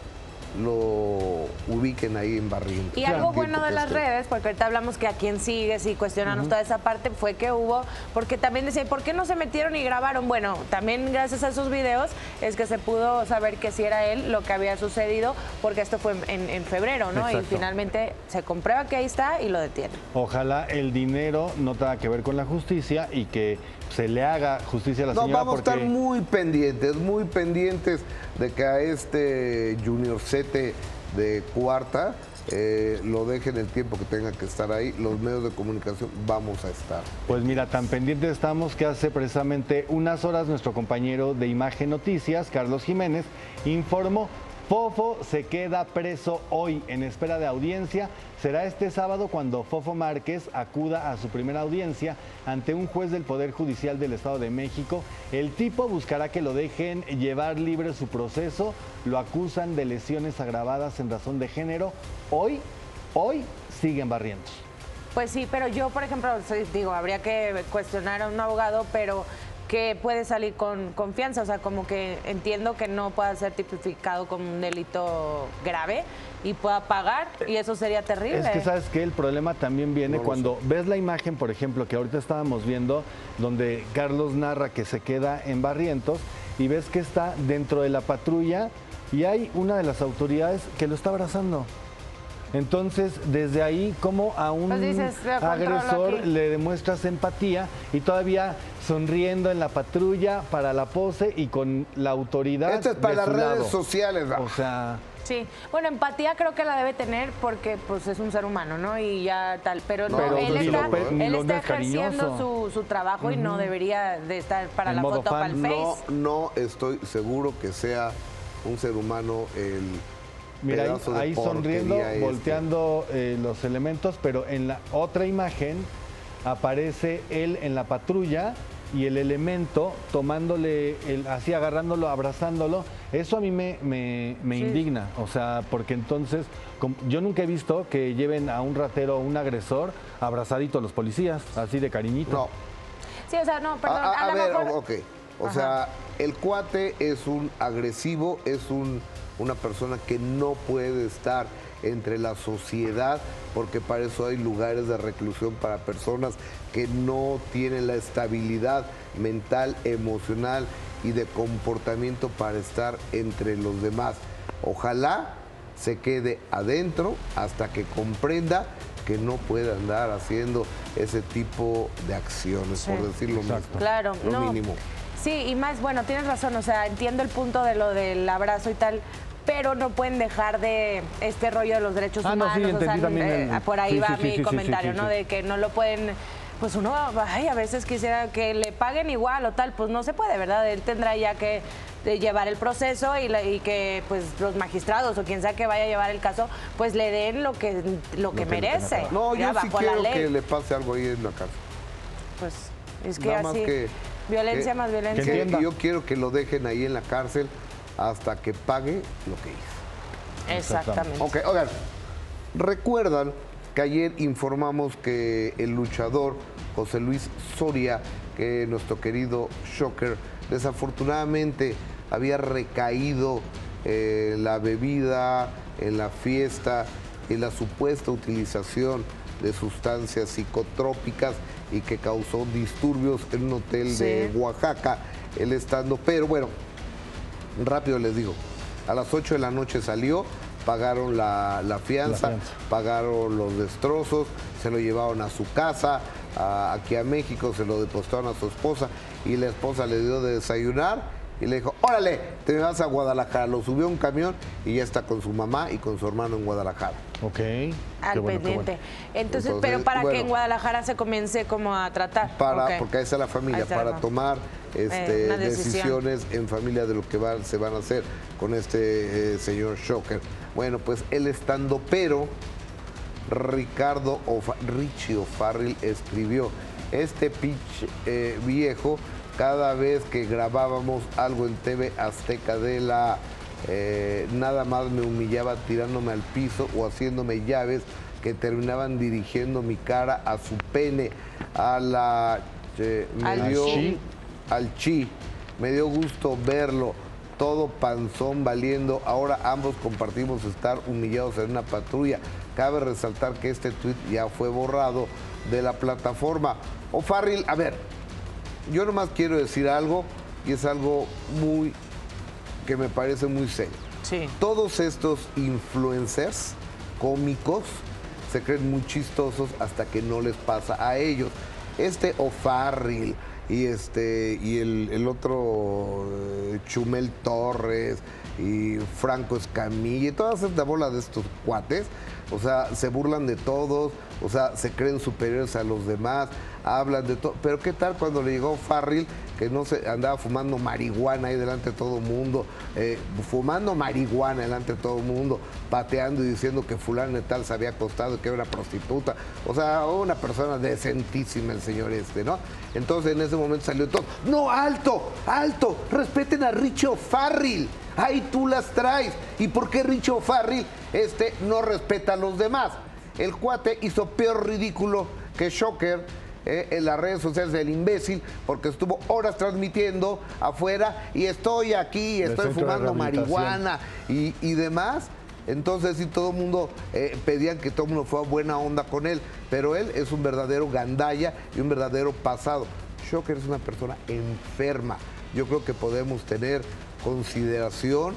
lo ubiquen ahí en Barrientos. Y algo bueno de las redes, porque ahorita hablamos que a quién sigues y cuestionamos uh-huh. toda esa parte, fue que hubo, porque también decían, ¿por qué no se metieron y grabaron? Bueno, también gracias a esos videos es que se pudo saber que sí era él lo que había sucedido, porque esto fue en, en febrero, ¿no? Exacto. Y finalmente se comprueba que ahí está y lo detienen. Ojalá el dinero no tenga que ver con la justicia y que se le haga justicia a la no, señora. Vamos porque... a estar muy pendientes, muy pendientes de que a este Junior Sete de Cuarta eh, lo dejen el tiempo que tenga que estar ahí. Los medios de comunicación vamos a estar. Pues mira, tan pendientes estamos que hace precisamente unas horas nuestro compañero de Imagen Noticias, Carlos Jiménez, informó: Fofo se queda preso hoy en espera de audiencia. Será este sábado cuando Fofo Márquez acuda a su primera audiencia ante un juez del Poder Judicial del Estado de México. El tipo buscará que lo dejen llevar libre su proceso. Lo acusan de lesiones agravadas en razón de género. Hoy, hoy siguen Barrientos. Pues sí, pero yo, por ejemplo, digo, habría que cuestionar a un abogado, pero que puede salir con confianza, o sea, como que entiendo que no pueda ser tipificado como un delito grave y pueda pagar, y eso sería terrible. Es que sabes que el problema también viene no cuando sé. ves la imagen, por ejemplo, que ahorita estábamos viendo, donde Carlos narra que se queda en Barrientos y ves que está dentro de la patrulla y hay una de las autoridades que lo está abrazando. Entonces, desde ahí, como a un pues dices, agresor aquí. le demuestras empatía y todavía sonriendo en la patrulla para la pose y con la autoridad. Esto es para las redes lado. sociales, ¿no? O sea. Sí, bueno, empatía creo que la debe tener porque pues es un ser humano, ¿no? Y ya tal, pero, no, pero él está, lo, él lo está ejerciendo su, su trabajo uh-huh. y no debería de estar para en la foto, para el Face. No, no estoy seguro que sea un ser humano el... Mira, ahí, ahí sonriendo, este. volteando eh, los elementos, pero en la otra imagen aparece él en la patrulla y el elemento tomándole, el, así agarrándolo, abrazándolo. Eso a mí me, me, me sí. indigna, o sea, porque entonces como, yo nunca he visto que lleven a un ratero o un agresor abrazadito a los policías, así de cariñito. No. Sí, o sea, no, perdón. A, a, a, a ver, mejor... ok. O Ajá. sea, el cuate es un agresivo, es un... una persona que no puede estar entre la sociedad, porque para eso hay lugares de reclusión para personas que no tienen la estabilidad mental, emocional y de comportamiento para estar entre los demás. Ojalá se quede adentro hasta que comprenda que no puede andar haciendo ese tipo de acciones, sí. por decirlo mismo. Claro, lo no. mínimo. Sí, y más, bueno, tienes razón, o sea, entiendo el punto de lo del abrazo y tal, pero no pueden dejar de este rollo de los derechos ah, humanos, no, sí, o sea, el... eh, por ahí sí, va sí, mi sí, comentario, sí, sí, ¿no? sí. De que no lo pueden, pues uno, ay, a veces quisiera que le paguen igual o tal, pues no se puede, ¿verdad? Él tendrá ya que llevar el proceso y, la, y que pues los magistrados o quien sea que vaya a llevar el caso, pues le den lo que, lo que, lo que merece. No, yo ya, sí quiero que le pase algo ahí en la cárcel. Pues es que Nada así, más que, violencia que, más violencia. Que yo quiero que lo dejen ahí en la cárcel hasta que pague lo que hizo. Exactamente. Ok, oigan, recuerdan que ayer informamos que el luchador José Luis Soria, que nuestro querido Shocker, desafortunadamente había recaído eh, la bebida en la fiesta y la supuesta utilización de sustancias psicotrópicas y que causó disturbios en un hotel sí. de Oaxaca, él estando, pero bueno, rápido les digo, a las ocho de la noche salió, pagaron la, la, fianza, la fianza, pagaron los destrozos, se lo llevaron a su casa, a, aquí a México, se lo depositaron a su esposa y la esposa le dio de desayunar y le dijo, órale, te vas a Guadalajara. Lo subió a un camión y ya está con su mamá y con su hermano en Guadalajara. Ok. Al bueno, pendiente. Bueno. Entonces, Entonces, pero para bueno, que en Guadalajara se comience como a tratar. Para, okay. Porque ahí está la familia, está para la tomar este, eh, decisiones en familia de lo que van, se van a hacer con este eh, señor Shocker. Bueno, pues él estando, pero Ricardo Ofa, Richie O'Farrill escribió, este pitch eh, viejo, cada vez que grabábamos algo en T V Azteca de la, eh, nada más me humillaba tirándome al piso o haciéndome llaves que terminaban dirigiendo mi cara a su pene, a la, eh, me al dio, chi. al chi, me dio gusto verlo, todo panzón valiendo. Ahora ambos compartimos estar humillados en una patrulla. Cabe resaltar que este tuit ya fue borrado de la plataforma. O'Farrill, a ver, yo nomás quiero decir algo y es algo muy que me parece muy serio. Sí. Todos estos influencers cómicos se creen muy chistosos hasta que no les pasa a ellos. Este O'Farrill y este y el, el otro eh, Chumel Torres y Franco Escamilla y todas estas bolas de estos cuates, o sea, se burlan de todos, o sea, se creen superiores a los demás, hablan de todo. Pero ¿qué tal cuando le llegó Farril, que no se andaba fumando marihuana ahí delante de todo el mundo, eh, fumando marihuana delante de todo el mundo, pateando y diciendo que fulano de tal se había acostado y que era una prostituta? O sea, una persona decentísima el señor este, ¿no? Entonces en ese momento salió todo, no, alto, alto, respeten a Richo Farril. Ahí tú las traes. ¿Y por qué Richo Farril este, no respeta a los demás? El cuate hizo peor ridículo que Shocker eh, en las redes sociales del imbécil, porque estuvo horas transmitiendo afuera y estoy aquí, estoy fumando marihuana y, y demás. Entonces sí, todo el mundo eh, pedían que todo el mundo fuera buena onda con él, pero él es un verdadero gandalla y un verdadero pasado. Shocker es una persona enferma. Yo creo que podemos tener consideración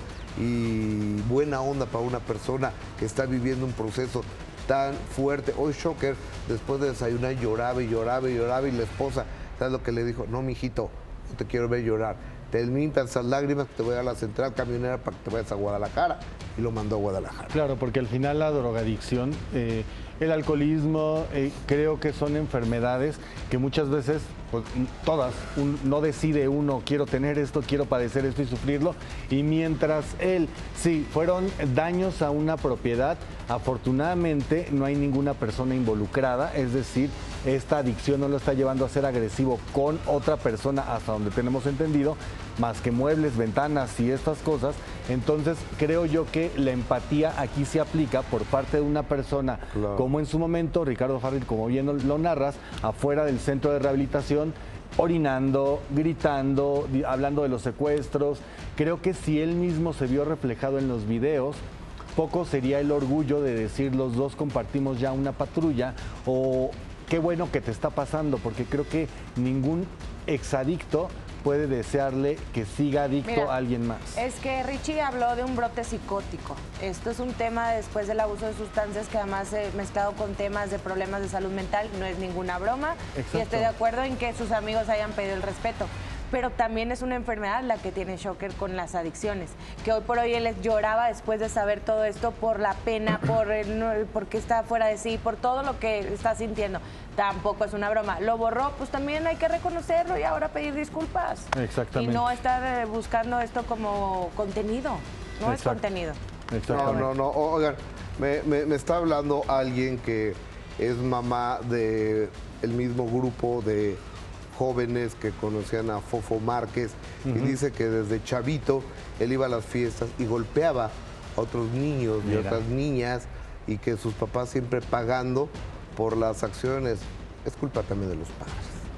y buena onda para una persona que está viviendo un proceso tan fuerte. Hoy Shocker, después de desayunar, lloraba y lloraba y lloraba, y la esposa, ¿sabes lo que le dijo? No, mijito, no te quiero ver llorar. Te limpian esas lágrimas, te voy a la central camionera para que te vayas a Guadalajara. Y lo mandó a Guadalajara. Claro, porque al final la drogadicción, eh, el alcoholismo, eh, creo que son enfermedades que muchas veces, pues todas, un, no decide uno, quiero tener esto, quiero padecer esto y sufrirlo. Y mientras él, sí, fueron daños a una propiedad, afortunadamente no hay ninguna persona involucrada, es decir, esta adicción no lo está llevando a ser agresivo con otra persona, hasta donde tenemos entendido, más que muebles, ventanas y estas cosas. Entonces creo yo que la empatía aquí se aplica por parte de una persona, claro, como en su momento Ricardo Farril, como bien lo narras, afuera del centro de rehabilitación, orinando, gritando, hablando de los secuestros. Creo que si él mismo se vio reflejado en los videos, poco sería el orgullo de decir los dos compartimos ya una patrulla, o qué bueno que te está pasando, porque creo que ningún exadicto puede desearle que siga adicto Mira, a alguien más. Es que Richie habló de un brote psicótico. Esto es un tema después del abuso de sustancias que además eh, mezclado con temas de problemas de salud mental, no es ninguna broma. Exacto. Y estoy de acuerdo en que sus amigos hayan pedido el respeto. Pero también es una enfermedad la que tiene Shocker con las adicciones, que hoy por hoy él lloraba después de saber todo esto por la pena, por el, porque está fuera de sí, por todo lo que está sintiendo. Tampoco es una broma. Lo borró, pues también hay que reconocerlo y ahora pedir disculpas. Exactamente. Y no estar buscando esto como contenido, no Exacto. es contenido. No, no, no, oigan, me, me, me está hablando alguien que es mamá de el mismo grupo de jóvenes que conocían a Fofo Márquez, uh-huh. y dice que desde chavito él iba a las fiestas y golpeaba a otros niños y otras niñas, y que sus papás siempre pagando por las acciones. Es culpa también de los padres.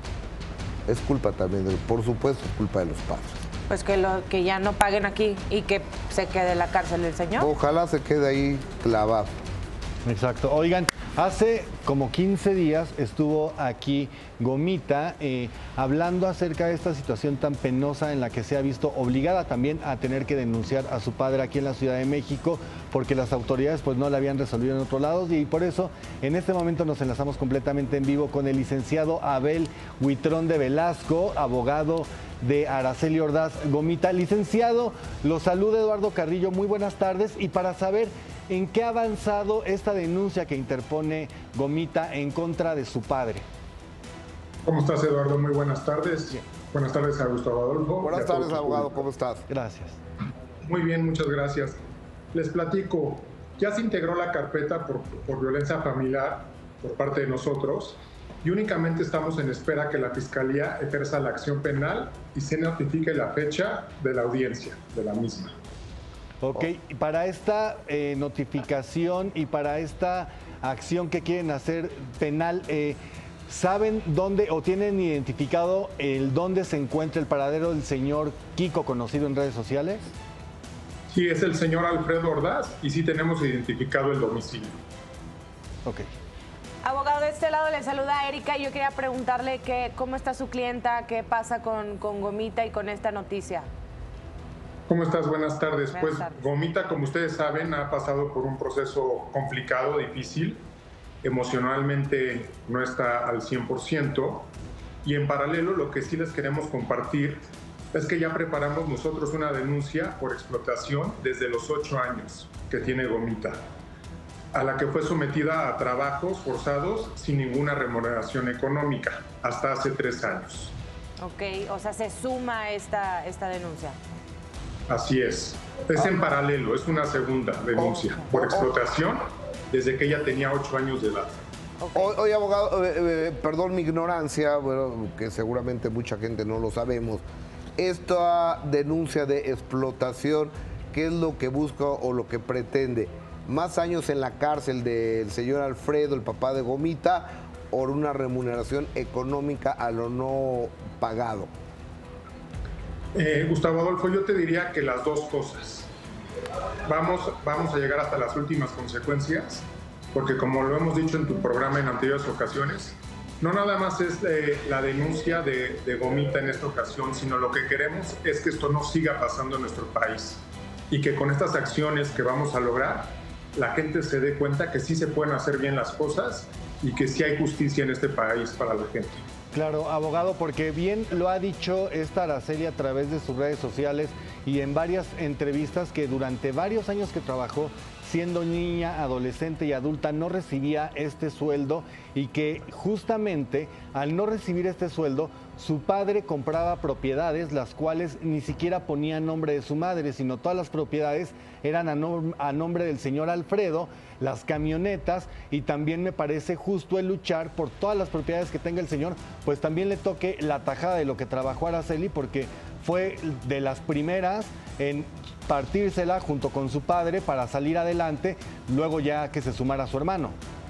Es culpa también, de, por supuesto, es culpa de los padres. Pues que, lo, que ya no paguen aquí y que se quede en la cárcel el señor. Ojalá se quede ahí clavado. Exacto. Oigan, hace como quince días estuvo aquí Gomita eh, hablando acerca de esta situación tan penosa en la que se ha visto obligada también a tener que denunciar a su padre aquí en la Ciudad de México, porque las autoridades pues no la habían resolvido en otros lados, y por eso en este momento nos enlazamos completamente en vivo con el licenciado Abel Huitrón de Velasco, abogado de Araceli Ordaz. Gomita, licenciado, lo saluda Eduardo Carrillo, muy buenas tardes, y para saber ¿en qué ha avanzado esta denuncia que interpone Gomita en contra de su padre? ¿Cómo estás, Eduardo? Muy buenas tardes. Bien. Buenas tardes a Gustavo Adolfo. Buenas tardes, abogado. ¿Cómo estás? Gracias. Muy bien, muchas gracias. Les platico, ya se integró la carpeta por, por violencia familiar por parte de nosotros, y únicamente estamos en espera que la Fiscalía ejerza la acción penal y se notifique la fecha de la audiencia de la misma. Ok, para esta eh, notificación y para esta acción que quieren hacer penal, eh, ¿saben dónde o tienen identificado el dónde se encuentra el paradero del señor Kiko, conocido en redes sociales? Sí, es el señor Alfredo Ordaz y sí tenemos identificado el domicilio. Ok. Abogado, de este lado le saluda Erika y yo quería preguntarle que, cómo está su clienta, qué pasa con, con Gomita y con esta noticia. ¿Cómo estás? Buenas tardes. Buenas pues tardes. Gomita, como ustedes saben, ha pasado por un proceso complicado, difícil. Emocionalmente no está al cien por ciento. Y en paralelo, lo que sí les queremos compartir es que ya preparamos nosotros una denuncia por explotación desde los ocho años que tiene Gomita, a la que fue sometida a trabajos forzados sin ninguna remuneración económica hasta hace tres años. Ok, o sea, se suma esta, esta denuncia. Así es. Es en paralelo, es una segunda denuncia por explotación desde que ella tenía ocho años de edad. Oye, oye, abogado, eh, eh, perdón mi ignorancia, bueno, que seguramente mucha gente no lo sabemos. Esta denuncia de explotación, ¿qué es lo que busca o lo que pretende? ¿Más años en la cárcel del señor Alfredo, el papá de Gomita, o una remuneración económica a lo no pagado? Eh, Gustavo Adolfo, yo te diría que las dos cosas. Vamos, vamos a llegar hasta las últimas consecuencias, porque como lo hemos dicho en tu programa en anteriores ocasiones, no nada más es eh, la denuncia de, de Gomita en esta ocasión, sino lo que queremos es que esto no siga pasando en nuestro país y que con estas acciones que vamos a lograr, la gente se dé cuenta que sí se pueden hacer bien las cosas y que sí hay justicia en este país para la gente. Claro, abogado, porque bien lo ha dicho esta Araceli a través de sus redes sociales y en varias entrevistas que durante varios años que trabajó siendo niña, adolescente y adulta no recibía este sueldo y que justamente al no recibir este sueldo su padre compraba propiedades las cuales ni siquiera ponían nombre de su madre, sino todas las propiedades eran a, nom a nombre del señor Alfredo, las camionetas, y también me parece justo el luchar por todas las propiedades que tenga el señor, pues también le toque la tajada de lo que trabajó Araceli, porque fue de las primeras en partírsela junto con su padre para salir adelante, luego ya que se sumara su hermano.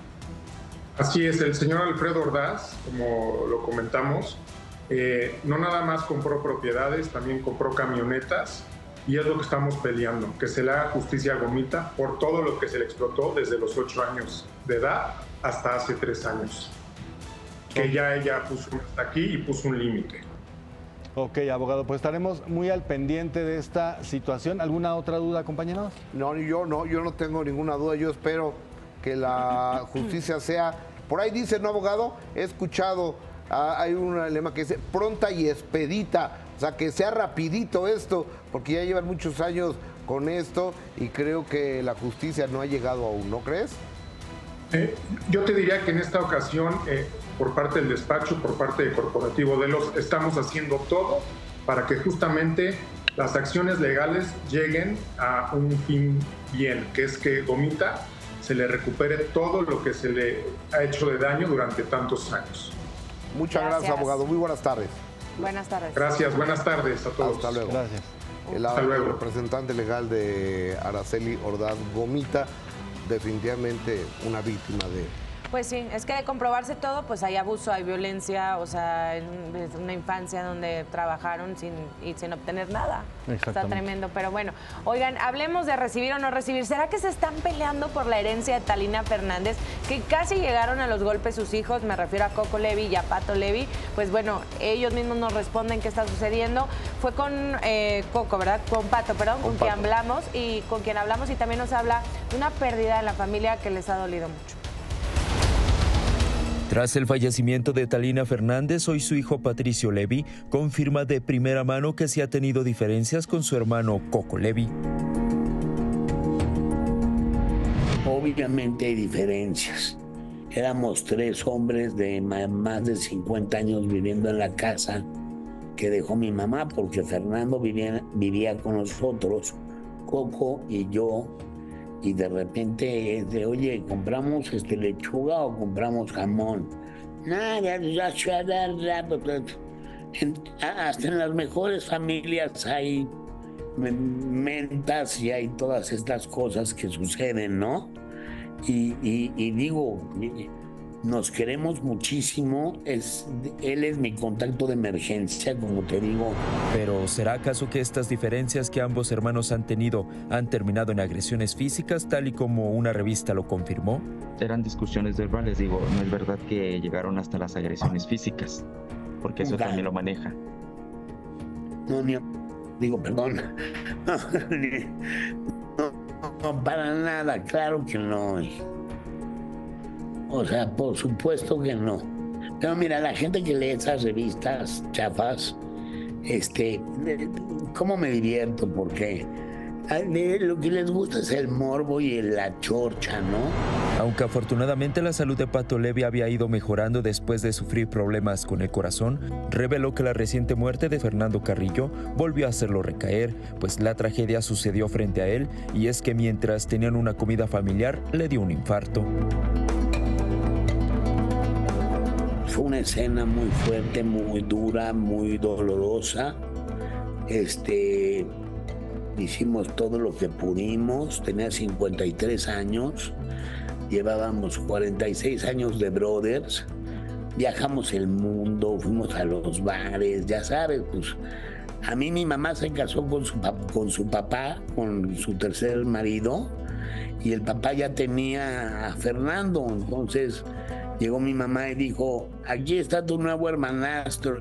Así es, el señor Alfredo Ordaz, como lo comentamos, eh, no nada más compró propiedades, también compró camionetas, y es lo que estamos peleando, que se le haga justicia a Gomita por todo lo que se le explotó desde los ocho años de edad hasta hace tres años, que ya ella puso hasta aquí y puso un límite. Ok, abogado, pues estaremos muy al pendiente de esta situación. ¿Alguna otra duda, compañeros? No, yo no, yo no tengo ninguna duda. Yo espero que la justicia sea... Por ahí dice, ¿no, abogado? He escuchado, ah, hay un lema que dice pronta y expedita. O sea, que sea rapidito esto, porque ya llevan muchos años con esto y creo que la justicia no ha llegado aún, ¿no crees? Eh, yo te diría que en esta ocasión, eh, por parte del despacho, por parte de Corporativo Delos, estamos haciendo todo para que justamente las acciones legales lleguen a un fin bien, que es que Gomita se le recupere todo lo que se le ha hecho de daño durante tantos años. Muchas gracias, gracias abogado. Muy buenas tardes. Buenas tardes. Gracias, buenas tardes a todos. Hasta luego. Gracias. El, Hasta luego. representante legal de Araceli Ordaz Gomita, definitivamente una víctima de... Pues sí, es que de comprobarse todo, pues hay abuso, hay violencia, o sea, es una infancia donde trabajaron sin, y sin obtener nada. Está tremendo, pero bueno. Oigan, hablemos de recibir o no recibir. ¿Será que se están peleando por la herencia de Talina Fernández? Que casi llegaron a los golpes sus hijos, me refiero a Coco Levi y a Pato Levi. Pues bueno, ellos mismos nos responden qué está sucediendo. Fue con eh, Coco, ¿verdad? Con Pato, perdón, con, con quien hablamos y con quien hablamos y también nos habla de una pérdida en la familia que les ha dolido mucho. Tras el fallecimiento de Talina Fernández, hoy su hijo Patricio Levi confirma de primera mano que sí ha tenido diferencias con su hermano Coco Levi. Obviamente hay diferencias. Éramos tres hombres de más de cincuenta años viviendo en la casa que dejó mi mamá, porque Fernando vivía, vivía con nosotros, Coco y yo. Y de repente es de, oye, ¿compramos este lechuga o compramos jamón? Nada, hasta en las mejores familias hay mentas y hay todas estas cosas que suceden, ¿no? Y, y, y digo, nos queremos muchísimo, es, él es mi contacto de emergencia, como te digo. Pero ¿será acaso que estas diferencias que ambos hermanos han tenido han terminado en agresiones físicas, tal y como una revista lo confirmó? Eran discusiones verbales, digo, no es verdad que llegaron hasta las agresiones físicas, porque eso Nunca. también lo maneja. No, ni, digo, perdón. No, ni- no, no, para nada, claro que no. O sea, por supuesto que no. Pero mira, la gente que lee esas revistas chafas, este, ¿cómo me divierto? Porque lo que les gusta es el morbo y la chorcha, ¿no? Aunque afortunadamente la salud de Pato Levi había ido mejorando después de sufrir problemas con el corazón, reveló que la reciente muerte de Fernando Carrillo volvió a hacerlo recaer, pues la tragedia sucedió frente a él, y es que mientras tenían una comida familiar le dio un infarto. Fue una escena muy fuerte, muy dura, muy dolorosa. Este, hicimos todo lo que pudimos. Tenía cincuenta y tres años. Llevábamos cuarenta y seis años de brothers. Viajamos el mundo, fuimos a los bares, ya sabes, pues. A mí mi mamá se casó con su, pap- con su papá, con su tercer marido, y el papá ya tenía a Fernando. Entonces llegó mi mamá y dijo, aquí está tu nuevo hermanastro.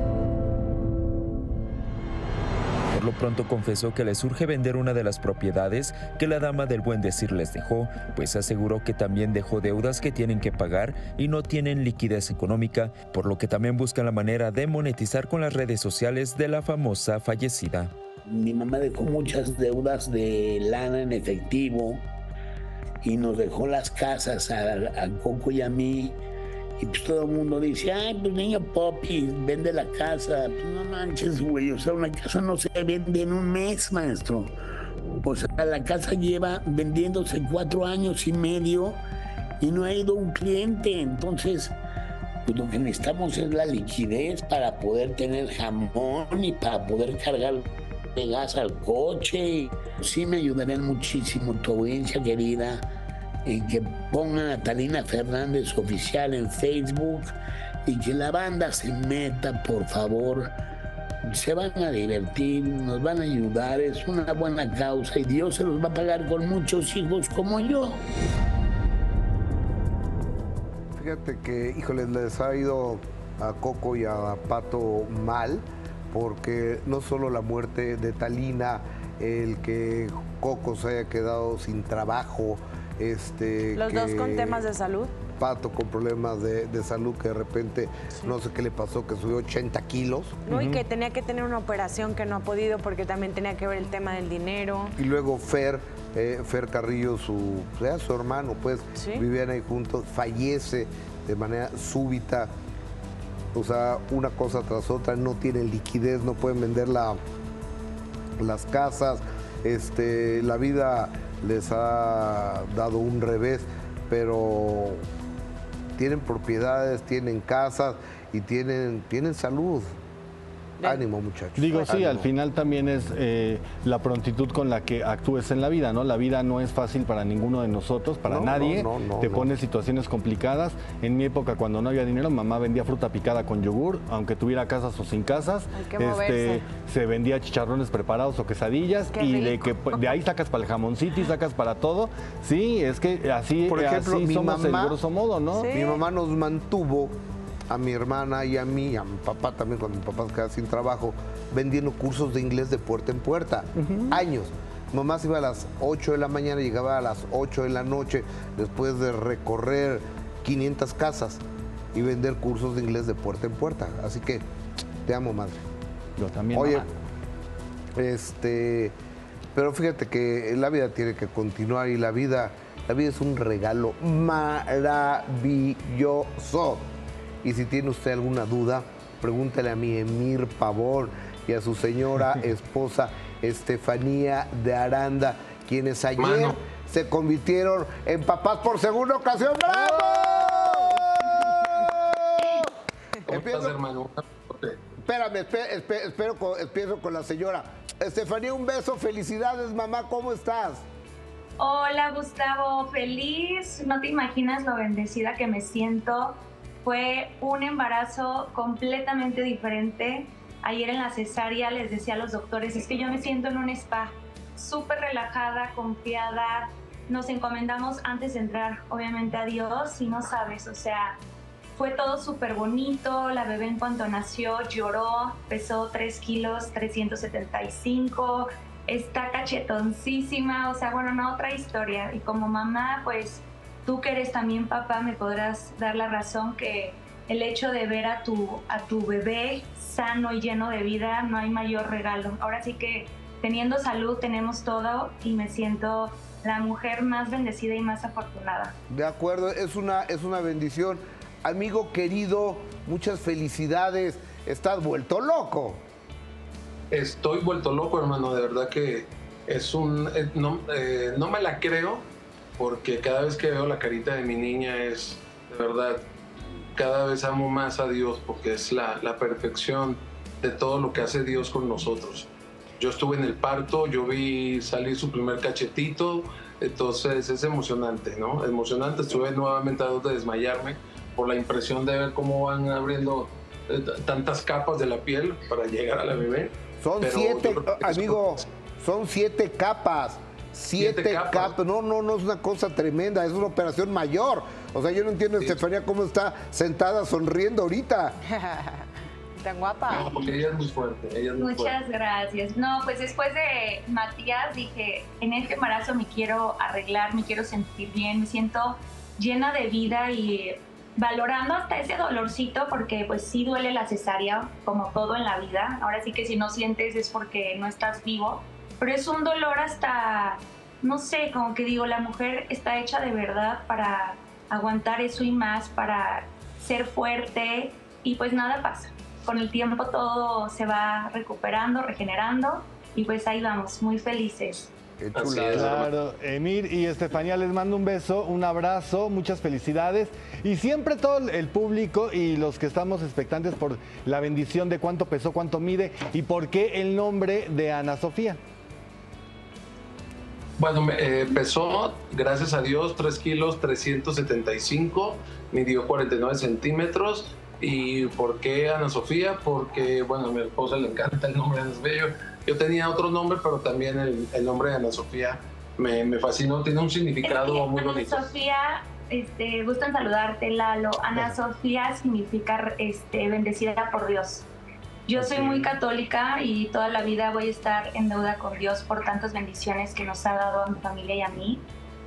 Por lo pronto confesó que le surge vender una de las propiedades que la dama del buen decir les dejó, pues aseguró que también dejó deudas que tienen que pagar y no tienen liquidez económica, por lo que también buscan la manera de monetizar con las redes sociales de la famosa fallecida. Mi mamá dejó muchas deudas de lana en efectivo y nos dejó las casas a, a Coco y a mí. Y pues todo el mundo dice, ay, pues niño Poppy, vende la casa. Pues no manches, güey, o sea, una casa no se vende en un mes, maestro. O sea, la casa lleva vendiéndose cuatro años y medio y no ha ido un cliente. Entonces, pues lo que necesitamos es la liquidez para poder tener jamón y para poder cargar de gas al coche. Sí me ayudarían muchísimo tu audiencia querida en que pongan a Talina Fernández Oficial en Facebook y que la banda se meta, por favor. Se van a divertir, nos van a ayudar, es una buena causa y Dios se los va a pagar con muchos hijos como yo. Fíjate que, híjole, les ha ido a Coco y a Pato mal, porque no solo la muerte de Talina, el que Coco se haya quedado sin trabajo, este, Los que dos con temas de salud. Pato con problemas de, de salud, que de repente no sé qué le pasó, que subió ochenta kilos. No, y que tenía que tener una operación que no ha podido porque también tenía que ver el tema del dinero. Y luego Fer, eh, Fer Carrillo, su, era su hermano, pues, ¿Sí? vivían ahí juntos, fallece de manera súbita. O sea, una cosa tras otra, no tienen liquidez, no pueden vender la, las casas. Este, la vida les ha dado un revés, pero tienen propiedades, tienen casas y tienen, tienen salud. Ánimo, muchachos. Digo, sí, Ánimo. al final también es eh, la prontitud con la que actúes en la vida, ¿no? La vida no es fácil para ninguno de nosotros, para No, nadie. no, no, Te no. pone situaciones complicadas. En mi época, cuando no había dinero, mamá vendía fruta picada con yogur, aunque tuviera casas o sin casas. Hay que moverse. se vendía chicharrones preparados o quesadillas Qué y de, rico. que, pues, de ahí sacas para el jamoncito y sacas para todo. Sí, es que así, Por ejemplo, así mi somos mamá, el grosso modo, ¿no? Mi mamá nos mantuvo, a mi hermana y a mí, a mi papá también, cuando mi papá se quedaba sin trabajo, vendiendo cursos de inglés de puerta en puerta. Años. Mi mamá se iba a las ocho de la mañana y llegaba a las ocho de la noche después de recorrer quinientas casas y vender cursos de inglés de puerta en puerta. Así que te amo, madre. Yo también, Oye, mamá. este, pero fíjate que la vida tiene que continuar y la vida, la vida es un regalo maravilloso. Y si tiene usted alguna duda, pregúntale a mi Emir Pavón y a su señora esposa Estefanía de Aranda, quienes ayer Mano. se convirtieron en papás por segunda ocasión. ¡Bravo! ¿Cómo estás, Empiezo- hermano? Espérame, espe- espe- espero con, empiezo con la señora. Estefanía, un beso, felicidades, mamá, ¿cómo estás? Hola Gustavo, feliz, no te imaginas lo bendecida que me siento. Fue un embarazo completamente diferente. Ayer en la cesárea les decía a los doctores, es que yo me siento en un spa, súper relajada, confiada. Nos encomendamos antes de entrar, obviamente, a Dios y no sabes, o sea, fue todo súper bonito. La bebé en cuanto nació lloró, pesó tres kilos, trescientos setenta y cinco. Está cachetoncísima, o sea, bueno, no, otra historia. Y como mamá, pues tú que eres también papá, me podrás dar la razón que el hecho de ver a tu, a tu bebé sano y lleno de vida, no hay mayor regalo. Ahora sí que teniendo salud tenemos todo y me siento la mujer más bendecida y más afortunada. De acuerdo, es una, es una bendición. Amigo querido, muchas felicidades. Estás vuelto loco. Estoy vuelto loco, hermano, de verdad que es un... eh, no, eh, no me la creo, porque cada vez que veo la carita de mi niña es, de verdad, cada vez amo más a Dios, porque es la, la perfección de todo lo que hace Dios con nosotros. Yo estuve en el parto, yo vi salir su primer cachetito, entonces es emocionante, ¿no? Emocionante, estuve nuevamente a dos de desmayarme por la impresión de ver cómo van abriendo eh, tantas capas de la piel para llegar a la bebé. Son Pero siete, amigo, es... son siete capas. Siete, siete capas. capas. No, no, no es una cosa tremenda, es una operación mayor. O sea, yo no entiendo, sí. Estefanía, cómo está sentada sonriendo ahorita. Tan guapa. No, porque ella es muy fuerte. Ella es muy Muchas fuerte. gracias. No, pues después de Matías dije, en este embarazo me quiero arreglar, me quiero sentir bien, me siento llena de vida y valorando hasta ese dolorcito, porque pues sí duele la cesárea, como todo en la vida. Ahora sí que si no sientes es porque no estás vivo, pero es un dolor hasta, no sé, como que digo, la mujer está hecha de verdad para aguantar eso y más, para ser fuerte, y pues nada pasa. Con el tiempo todo se va recuperando, regenerando, y pues ahí vamos, muy felices. Claro, Emir y Estefanía, les mando un beso, un abrazo, muchas felicidades. Y siempre todo el público y los que estamos expectantes por la bendición de cuánto pesó, cuánto mide y por qué el nombre de Ana Sofía. Bueno, eh, pesó, gracias a Dios, tres kilos, trescientos setenta y cinco, midió cuarenta y nueve centímetros. ¿Y por qué Ana Sofía? Porque, bueno, a mi esposa le encanta el nombre de Ana Sofía. Yo, yo tenía otro nombre, pero también el, el nombre de Ana Sofía me, me fascinó, tiene un significado es que muy Ana bonito. Ana Sofía, este, gusto en saludarte, Lalo. Ana Sofía significa este, bendecida por Dios. Yo soy muy católica y toda la vida voy a estar en deuda con Dios por tantas bendiciones que nos ha dado a mi familia y a mí.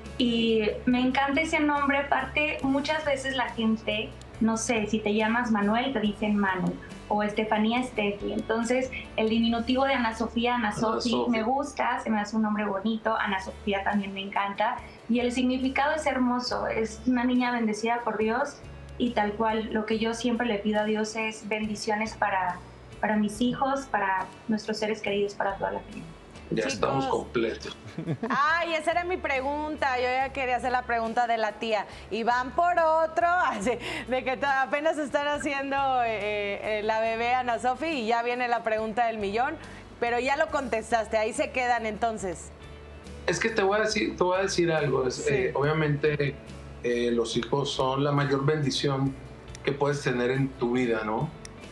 Y me encanta ese nombre. Aparte, muchas veces la gente, no sé, si te llamas Manuel, te dicen Manu, o Estefanía, Estefi. Entonces, el diminutivo de Ana Sofía, Ana Sofi, me gusta, se me hace un nombre bonito. Ana Sofía también me encanta. Y el significado es hermoso, es una niña bendecida por Dios, y tal cual, lo que yo siempre le pido a Dios es bendiciones para, para mis hijos, para nuestros seres queridos, para toda la familia. Ya Chicos. estamos completos. Ay, esa era mi pregunta. Yo ya quería hacer la pregunta de la tía. Y van por otro, así, de que apenas están haciendo eh, eh, la bebé Ana Sofi y ya viene la pregunta del millón. Pero ya lo contestaste, ahí se quedan entonces. Es que te voy a decir, te voy a decir algo. Es, sí. eh, obviamente eh, los hijos son la mayor bendición que puedes tener en tu vida, ¿no?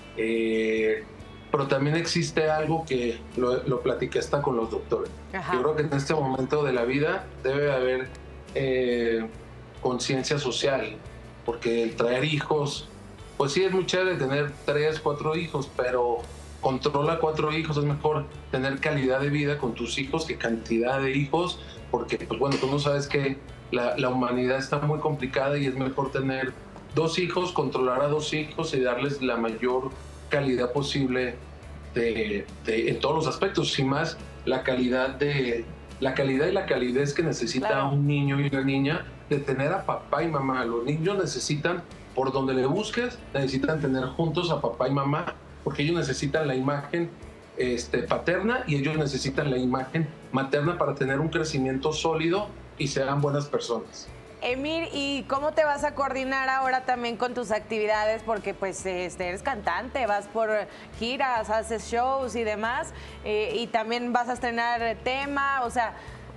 Eh, pero también existe algo que lo, lo platiqué hasta con los doctores. Ajá. Yo creo que en este momento de la vida debe haber eh, conciencia social, porque el traer hijos, pues sí es muy chévere tener tres, cuatro hijos, pero controla cuatro hijos, es mejor tener calidad de vida con tus hijos que cantidad de hijos, porque pues bueno, tú no sabes que la, la humanidad está muy complicada y es mejor tener dos hijos, controlar a dos hijos y darles la mayor calidad posible de, de, en todos los aspectos, y más la calidad de la calidad y la calidez que necesita claro. un niño y una niña de tener a papá y mamá. Los niños necesitan, por donde le busques, necesitan tener juntos a papá y mamá, porque ellos necesitan la imagen este, paterna y ellos necesitan la imagen materna para tener un crecimiento sólido y sean buenas personas. Emir, ¿y cómo te vas a coordinar ahora también con tus actividades? Porque pues este, eres cantante, vas por giras, haces shows y demás, eh, y también vas a estrenar tema, o sea,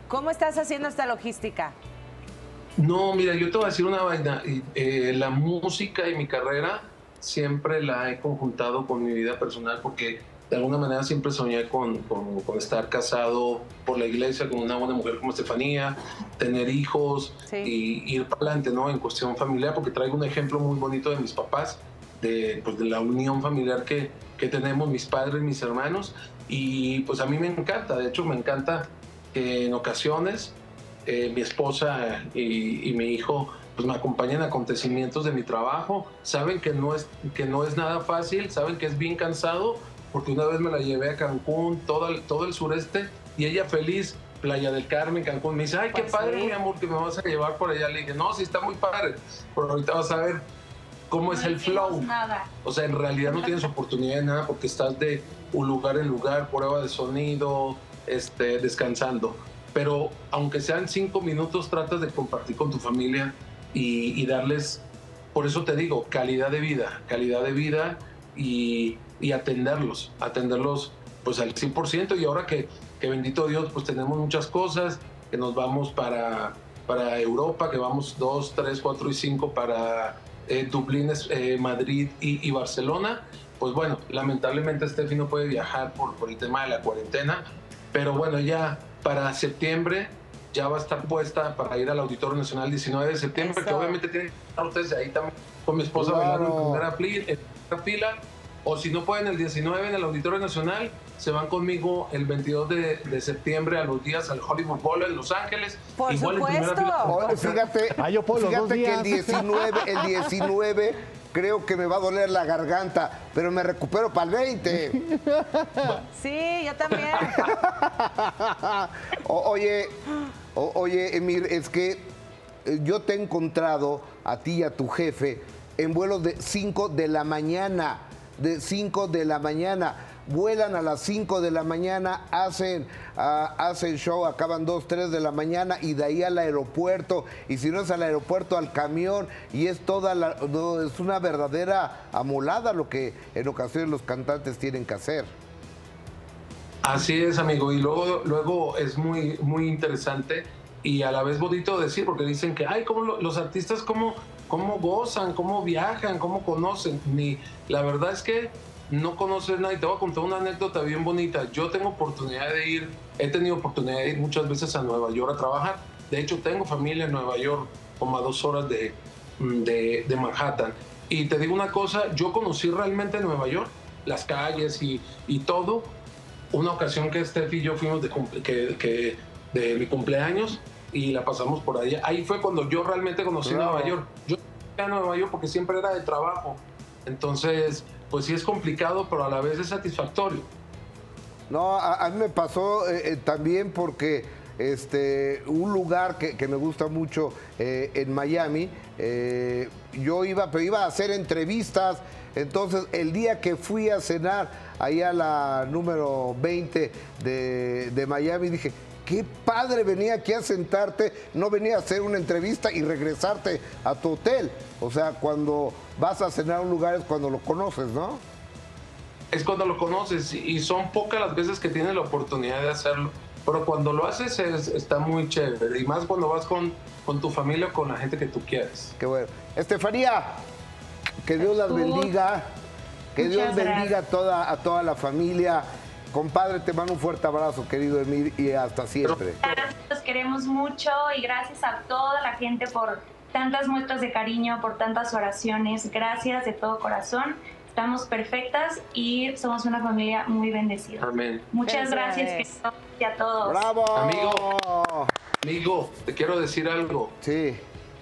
¿Cómo estás haciendo esta logística? No, mira, yo te voy a decir una vaina. Eh, la música y mi carrera siempre la he conjuntado con mi vida personal porque de alguna manera siempre soñé con, con, con estar casado por la iglesia con una buena mujer como Estefanía, tener hijos sí. y ir para adelante, ¿no? En cuestión familiar, porque traigo un ejemplo muy bonito de mis papás, de, pues, de la unión familiar que, que tenemos mis padres, mis hermanos, y pues a mí me encanta, de hecho me encanta que en ocasiones eh, mi esposa y, y mi hijo pues me acompañan a acontecimientos de mi trabajo, saben que no es, que no es nada fácil, saben que es bien cansado, porque una vez me la llevé a Cancún, todo el, todo el sureste, y ella feliz, Playa del Carmen, Cancún, me dice, ay, qué pues padre, sí. mi amor, que me vas a llevar por allá. Le dije, no, sí está muy padre, pero ahorita vas a ver cómo no es el flow. Nada. O sea, en realidad no tienes oportunidad de nada porque estás de un lugar en lugar, prueba de sonido, este, descansando. Pero aunque sean cinco minutos, tratas de compartir con tu familia y, y darles, por eso te digo, calidad de vida, calidad de vida y... y atenderlos, atenderlos pues al cien por ciento y ahora que, que bendito Dios pues tenemos muchas cosas, que nos vamos para, para Europa, que vamos dos, tres, cuatro y cinco para eh, Dublín, eh, Madrid y, y Barcelona, pues bueno, lamentablemente Steffi no puede viajar por, por el tema de la cuarentena, pero bueno, ya para septiembre ya va a estar puesta para ir al Auditorio Nacional diecinueve de septiembre, Eso. que obviamente tienen que estar ustedes ahí también con mi esposa claro. bailando en primera fila, en primera fila. O si no pueden el diecinueve en el Auditorio Nacional, se van conmigo el veintidós de, de septiembre a los días al Hollywood Bowl en Los Ángeles. Por Igual supuesto. En primera fila. Fíjate, ah, yo puedo fíjate los que días. el diecinueve, el diecinueve creo que me va a doler la garganta, pero me recupero para el veinte. Sí, yo también. o, oye, o, oye, Emir, es que yo te he encontrado a ti y a tu jefe en vuelos de cinco de la mañana. De cinco de la mañana, vuelan a las cinco de la mañana, hacen, uh, hacen show, acaban dos, tres de la mañana y de ahí al aeropuerto, y si no es al aeropuerto, al camión, y es toda la, no, es una verdadera amolada lo que en ocasiones los cantantes tienen que hacer. Así es, amigo, y luego, luego es muy, muy interesante y a la vez bonito decir, porque dicen que, ay, como los artistas, cómo cómo gozan, cómo viajan, cómo conocen. Ni, la verdad es que no conoces nada y te voy a contar una anécdota bien bonita. Yo tengo oportunidad de ir, he tenido oportunidad de ir muchas veces a Nueva York a trabajar. De hecho, tengo familia en Nueva York, como a dos horas de, de, de Manhattan. Y te digo una cosa, yo conocí realmente Nueva York, las calles y, y todo. Una ocasión que Steffi y yo fuimos de, que, que, de mi cumpleaños y la pasamos por allá. Ahí fue cuando yo realmente conocí claro. Nueva York. Yo a Nueva York porque siempre era de trabajo. Entonces, pues sí es complicado, pero a la vez es satisfactorio. No, a, a mí me pasó eh, eh, también porque este, un lugar que, que me gusta mucho eh, en Miami, eh, yo iba, pero iba a hacer entrevistas. Entonces, el día que fui a cenar ahí a la número veinte de, de Miami, dije, qué padre venía aquí a sentarte, no venía a hacer una entrevista y regresarte a tu hotel. O sea, cuando vas a cenar a un lugar es cuando lo conoces, ¿no? Es cuando lo conoces y son pocas las veces que tienes la oportunidad de hacerlo. Pero cuando lo haces es, está muy chévere y más cuando vas con, con tu familia o con la gente que tú quieres. Qué bueno. Estefanía, que Dios las bendiga, que Muchas Dios bendiga gracias. a toda, a toda la familia. Compadre, te mando un fuerte abrazo, querido Emir, y hasta siempre. Gracias, los queremos mucho y gracias a toda la gente por tantas muestras de cariño, por tantas oraciones. Gracias de todo corazón. Estamos perfectas y somos una familia muy bendecida. Amén. Muchas gracias y a todos. ¡Bravo! Amigo, amigo, te quiero decir algo. Sí.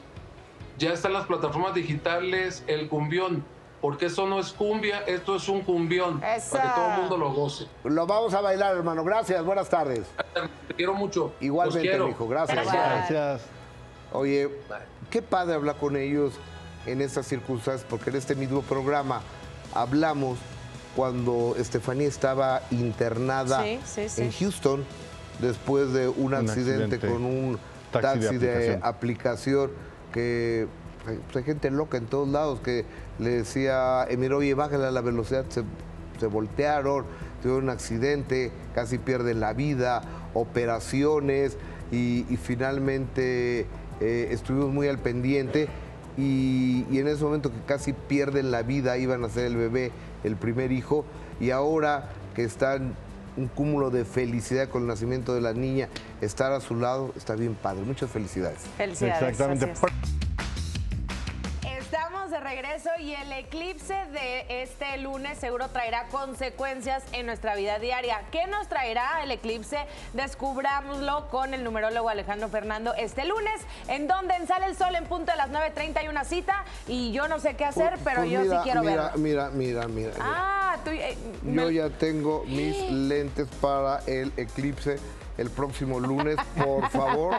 Ya están las plataformas digitales, el cumbión. Porque eso no es cumbia, esto es un cumbión. Esa. Para que todo el mundo lo goce. Lo vamos a bailar, hermano. Gracias, buenas tardes. Te quiero mucho. Igualmente, mijo. Gracias. Gracias. Oye, qué padre hablar con ellos en estas circunstancias, porque en este mismo programa hablamos cuando Estefanía estaba internada sí, sí, sí. en Houston después de un, un accidente, accidente con un taxi, taxi de, aplicación. de aplicación que pues, hay gente loca en todos lados que le decía, Emir, oye, bájale a la velocidad, se, se voltearon, tuvieron un accidente, casi pierden la vida, operaciones, y, y finalmente eh, estuvimos muy al pendiente y, y en ese momento que casi pierden la vida, iban a ser el bebé, el primer hijo, y ahora que están un cúmulo de felicidad con el nacimiento de la niña, estar a su lado está bien padre. Muchas felicidades. Felicidades. Exactamente. Estamos de regreso y el eclipse de este lunes seguro traerá consecuencias en nuestra vida diaria. ¿Qué nos traerá el eclipse? Descubrámoslo con el numerólogo Alejandro Fernando este lunes, en donde en Sale el Sol en punto de las nueve treinta hay una cita y yo no sé qué hacer, Pues, pero pues yo mira, sí quiero mira, verlo. Mira, mira, mira. Ah, tú... eh, Yo me- ya tengo mis lentes para el eclipse el próximo lunes, por favor,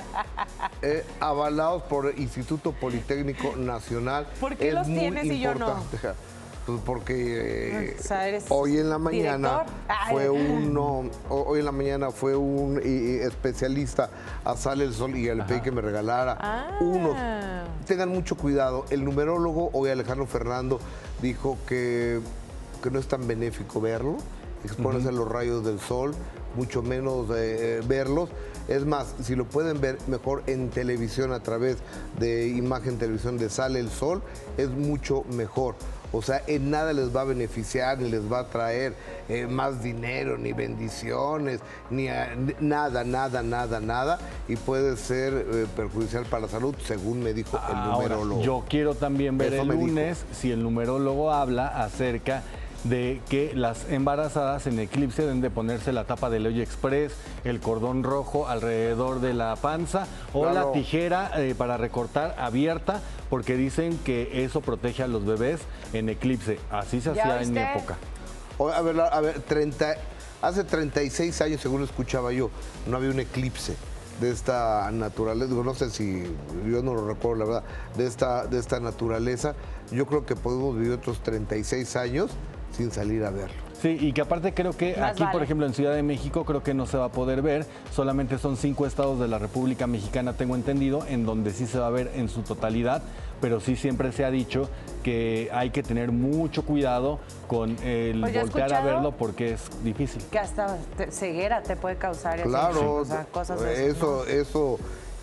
eh, avalados por el Instituto Politécnico Nacional. ¿Por qué Es los muy tienes y yo no? importante. Pues porque eh, O sea, ¿eres hoy en la mañana director? Ay. fue uno, ho- hoy en la mañana fue un y- y especialista a Sale el Sol y al pedí que me regalara Ah. unos. Tengan mucho cuidado. El numerólogo, hoy Alejandro Fernando, dijo que, que no es tan benéfico verlo, exponerse a los rayos del sol, mucho menos eh, verlos. Es más, si lo pueden ver mejor en televisión a través de Imagen Televisión de Sale el Sol, es mucho mejor. O sea, en nada les va a beneficiar, ni les va a traer eh, más dinero, ni bendiciones, ni a- nada, nada, nada, nada. Y puede ser eh, perjudicial para la salud, según me dijo el Ahora, numerólogo. yo quiero también ver Eso el me dijo. lunes si el numerólogo habla acerca de que las embarazadas en eclipse deben de ponerse la tapa del hoyo express, el cordón rojo alrededor de la panza o Claro. la tijera eh, para recortar abierta, porque dicen que eso protege a los bebés en eclipse. Así se ¿Ya hacía en mi oíste? época. O- A ver, a ver, treinta, hace treinta y seis años, según escuchaba yo, no había un eclipse de esta naturaleza. Digo, no sé si, yo no lo recuerdo, la verdad, de esta, de esta naturaleza. Yo creo que podemos vivir otros treinta y seis años sin salir a verlo. Sí, y que aparte creo que Más aquí, vale. por ejemplo, en Ciudad de México, creo que no se va a poder ver. Solamente son cinco estados de la República Mexicana, tengo entendido, en donde sí se va a ver en su totalidad, pero sí siempre se ha dicho que hay que tener mucho cuidado con el Pues yo he voltear a escuchado verlo porque es difícil. Que hasta te- ceguera te puede causar eso. Claro, O sea, cosas de esas, eso, ¿no? eso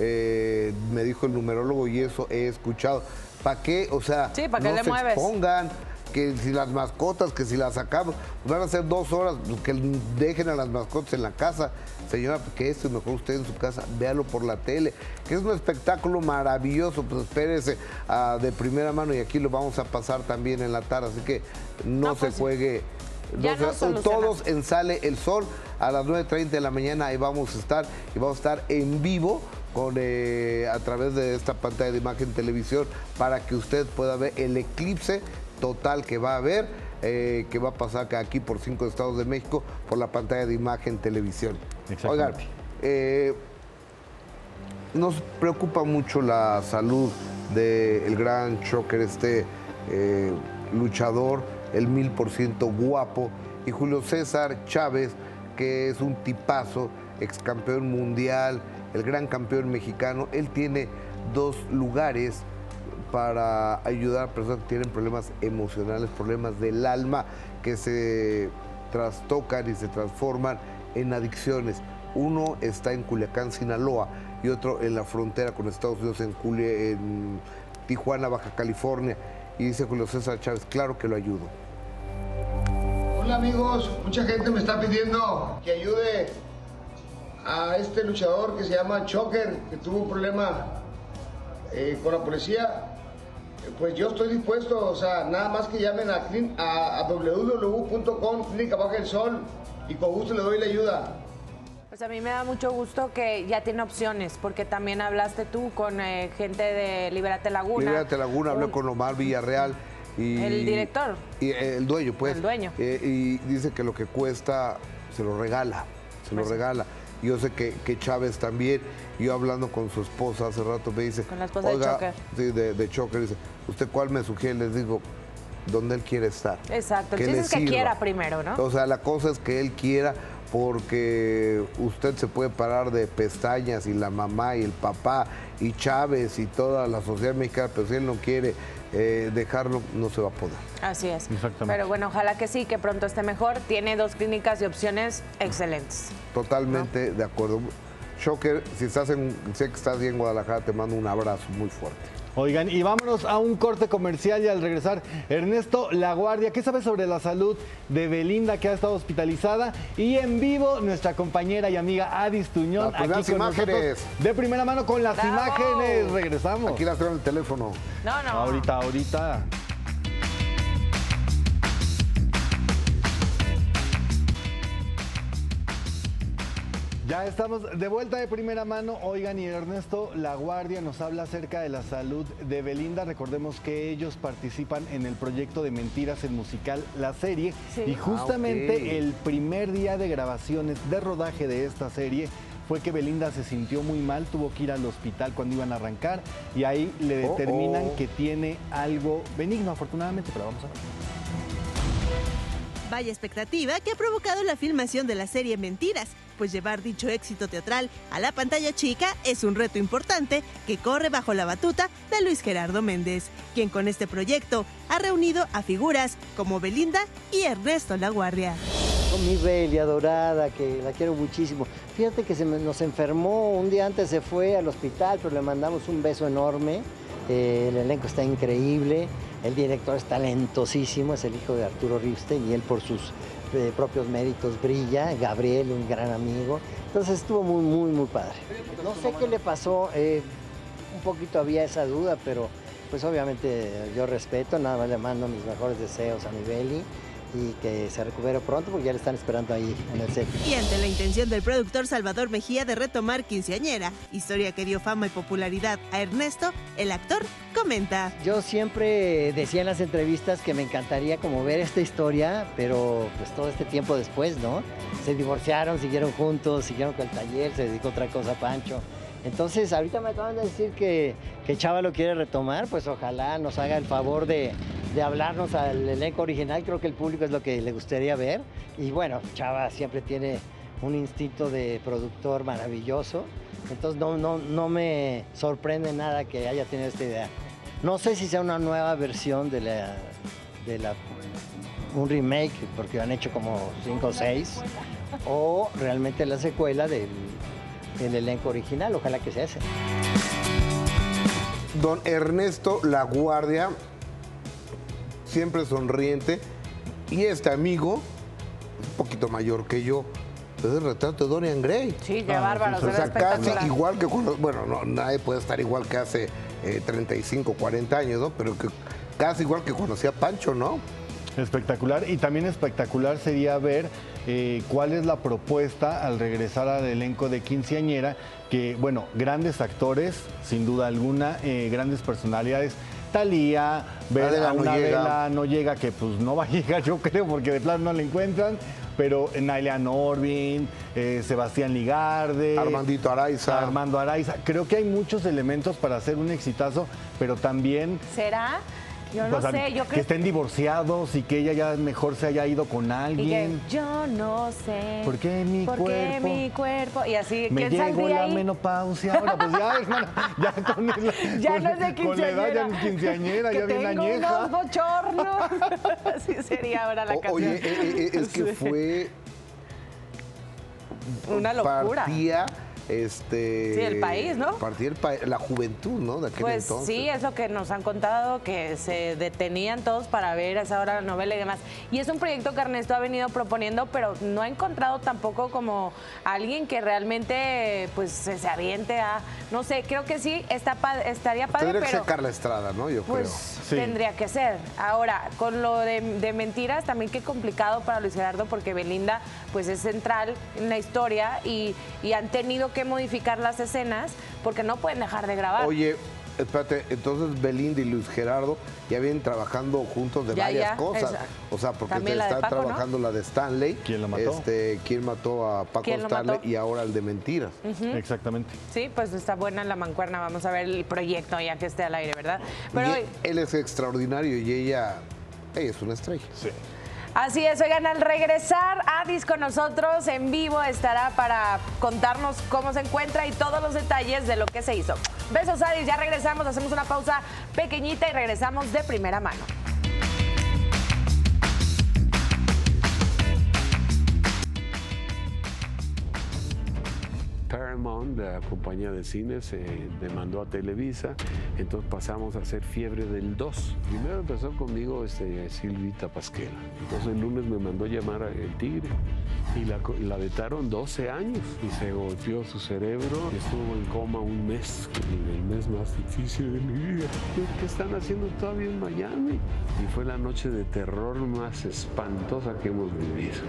eh, me dijo el numerólogo y eso he escuchado. ¿Para qué? O sea, Sí, ¿para qué no le se mueves? expongan, que si las mascotas, que si las sacamos, van a ser dos horas, pues, que dejen a las mascotas en la casa. Señora, que esto es mejor usted en su casa, véalo por la tele, que es un espectáculo maravilloso, pues espérese ah, de primera mano y aquí lo vamos a pasar también en la tarde, así que no, No, pues, se juegue. ya no nos se- solucionamos. todos en Sale el Sol a las nueve treinta de la mañana, ahí vamos a estar y vamos a estar en vivo con eh, a través de esta pantalla de Imagen Televisión para que usted pueda ver el eclipse total que va a haber, eh, que va a pasar acá aquí por cinco estados de México por la pantalla de Imagen Televisión. Oigan, eh, nos preocupa mucho la salud del gran Choker, este eh, luchador, el mil por ciento guapo, y Julio César Chávez, que es un tipazo, ex campeón mundial, el gran campeón mexicano. Él tiene dos lugares para ayudar a personas que tienen problemas emocionales, problemas del alma, que se trastocan y se transforman en adicciones. Uno está en Culiacán, Sinaloa, y otro en la frontera con Estados Unidos, en, Culi- en Tijuana, Baja California. Y dice Julio César Chávez, claro que lo ayudo. Hola amigos, mucha gente me está pidiendo que ayude a este luchador que se llama Choker, que tuvo un problema eh, con la policía. Pues yo estoy dispuesto, o sea, nada más que llamen a, clin- a, a w w w punto com, Clínica Baja del Sol, y con gusto le doy la ayuda. Pues a mí me da mucho gusto que ya tiene opciones, porque también hablaste tú con eh, gente de Libérate Laguna. Libérate Laguna, hablé Un- con Omar Villarreal. Y, El director. Y eh, el dueño, pues. El dueño. Eh, y dice que lo que cuesta se lo regala, se lo Pues sí. regala. Y yo sé que, que Chávez también. Yo hablando con su esposa hace rato me dice... Con la esposa de Choker. Sí, de, de Choker. Dice, ¿usted cuál me sugiere? Les digo, donde él quiere estar. Exacto, el Que chiste le es que sirva. quiera primero, ¿no? O sea, la cosa es que él quiera, porque usted se puede parar de pestañas y la mamá y el papá y Chávez y toda la sociedad mexicana, pero si él no quiere eh, dejarlo, no se va a poder. Así es. Exactamente. Pero bueno, ojalá que sí, que pronto esté mejor. Tiene dos clínicas y opciones excelentes. Totalmente de acuerdo. Shocker, si estás en, sé que estás ahí en Guadalajara, te mando un abrazo muy fuerte. Oigan, y vámonos a un corte comercial y al regresar, Ernesto Laguardia, ¿qué sabes sobre la salud de Belinda, que ha estado hospitalizada? Y en vivo, nuestra compañera y amiga Adis Tuñón, Ah, pues las aquí con imágenes. nosotros, de primera mano con las ¡Bravo! imágenes. Regresamos. Aquí las tengo en el teléfono. No, no. Ahorita, ahorita. Ya estamos de vuelta de primera mano. Oigan, y Ernesto Laguardia nos habla acerca de la salud de Belinda. Recordemos que ellos participan en el proyecto de Mentiras, el musical La Serie. Sí. Y justamente Ah, ok. el primer día de grabaciones, de rodaje de esta serie, fue que Belinda se sintió muy mal, tuvo que ir al hospital cuando iban a arrancar y ahí le Oh, determinan oh. que tiene algo benigno, afortunadamente, pero vamos a ver. Vaya expectativa que ha provocado la filmación de la serie Mentiras, pues llevar dicho éxito teatral a la pantalla chica es un reto importante que corre bajo la batuta de Luis Gerardo Méndez, quien con este proyecto ha reunido a figuras como Belinda y Ernesto Laguardia. Con mi Belia adorada, que la quiero muchísimo. Fíjate que se me- nos enfermó, un día antes se fue al hospital, pero le mandamos un beso enorme. Eh, el elenco está increíble, el director es talentosísimo, es el hijo de Arturo Ripstein y él por sus eh, propios méritos brilla. Gabriel, un gran amigo. Entonces estuvo muy, muy, muy padre. No sé qué le pasó, eh, un poquito había esa duda, pero pues obviamente yo respeto, nada más le mando mis mejores deseos a mi Beli y que se recupere pronto porque ya le están esperando ahí en el set. Y ante la intención del productor Salvador Mejía de retomar Quinceañera, historia que dio fama y popularidad a Ernesto, el actor comenta. Yo siempre decía en las entrevistas que me encantaría como ver esta historia, pero pues todo este tiempo después, ¿no? Se divorciaron, siguieron juntos, siguieron con el taller, se dedicó a otra cosa Pancho. Entonces, ahorita me acaban de decir que, que Chava lo quiere retomar, pues ojalá nos haga el favor de, de hablarnos al elenco original, creo que el público es lo que le gustaría ver. Y bueno, Chava siempre tiene un instinto de productor maravilloso, entonces no, no, no me sorprende nada que haya tenido esta idea. No sé si sea una nueva versión de la, de la un remake, porque han hecho como cinco o seis, o realmente la secuela del, del elenco original, ojalá que sea ese. Don Ernesto Laguardia, siempre sonriente, y este amigo, un poquito mayor que yo, es el retrato de Dorian Gray. Sí, qué bárbaro, O se ve sea, casi espectacular. igual que cuando, bueno, no, nadie puede estar igual que hace eh, treinta y cinco, cuarenta años, ¿no? Pero que casi igual que cuando hacía Pancho, ¿no? Espectacular, y también espectacular sería ver eh, cuál es la propuesta al regresar al elenco de Quinceañera, que bueno, grandes actores, sin duda alguna, eh, grandes personalidades. Talía, ver Adela a no una llega. Adela no llega, que pues no va a llegar, yo creo, porque de plano no la encuentran, pero Nailia Norvin, eh, Sebastián Ligarde, Armandito Araiza. Armando Araiza. Creo que hay muchos elementos para hacer un exitazo, pero también ¿Será? Yo no o sea, sé, yo que creo estén divorciados y que ella ya mejor se haya ido con y que alguien. yo no sé. ¿Por qué mi ¿Por qué cuerpo? mi cuerpo? Y así, Me ¿quién llegó saldría la ahí? menopausia. Ahora, pues ya, hermano, ya con el, Ya con, no es de con la edad ya no es quinceañera, que ya bien tengo añeja. unos bochornos. Así sería ahora la O- canción. Oye, eh, eh, es que Sí. fue Una locura. Partía, este... Sí, el país, ¿no? Partía el pa- la juventud, ¿no? De aquel Pues entonces. sí, es lo que nos han contado, que se detenían todos para ver a esa hora la novela y demás. Y es un proyecto que Ernesto ha venido proponiendo, pero no ha encontrado tampoco como alguien que realmente pues se, se aviente a... No sé, creo que sí, está pa- estaría padre, Tendría que pero... ser Carla Estrada, ¿no? Yo Pues creo. tendría que ser. Ahora, con lo de, de Mentiras, también qué complicado para Luis Gerardo, porque Belinda pues es central en la historia y, y han tenido que modificar las escenas porque no pueden dejar de grabar. Oye, espérate, entonces Belinda y Luis Gerardo ya vienen trabajando juntos de Ya, varias ya, cosas. exacto. O sea, porque También la de están Paco, ¿no? trabajando la de Stanley. ¿Quién lo mató? Este, ¿Quién mató a Paco ¿Quién lo Stanley? mató? Y ahora el de Mentiras. Ujú. Exactamente. Sí, pues está buena la mancuerna. Vamos a ver el proyecto ya que esté al aire, ¿verdad? Pero Y él es extraordinario y ella, ella es una estrella. Sí. así es, oigan, al regresar, Adis con nosotros en vivo estará para contarnos cómo se encuentra y todos los detalles de lo que se hizo. Besos, Adis, ya regresamos, hacemos una pausa pequeñita y regresamos de primera mano. Paramount Paramount, la compañía de cine, se demandó a Televisa, entonces pasamos a hacer Fiebre del dos. Primero empezó conmigo este, Silvita Pasquela, entonces el lunes me mandó llamar a El Tigre y la, la vetaron doce años y se golpeó su cerebro y estuvo en coma un mes, el mes más difícil de mi vida. ¿Qué están haciendo todavía en Miami? Y fue la noche de terror más espantosa que hemos vivido.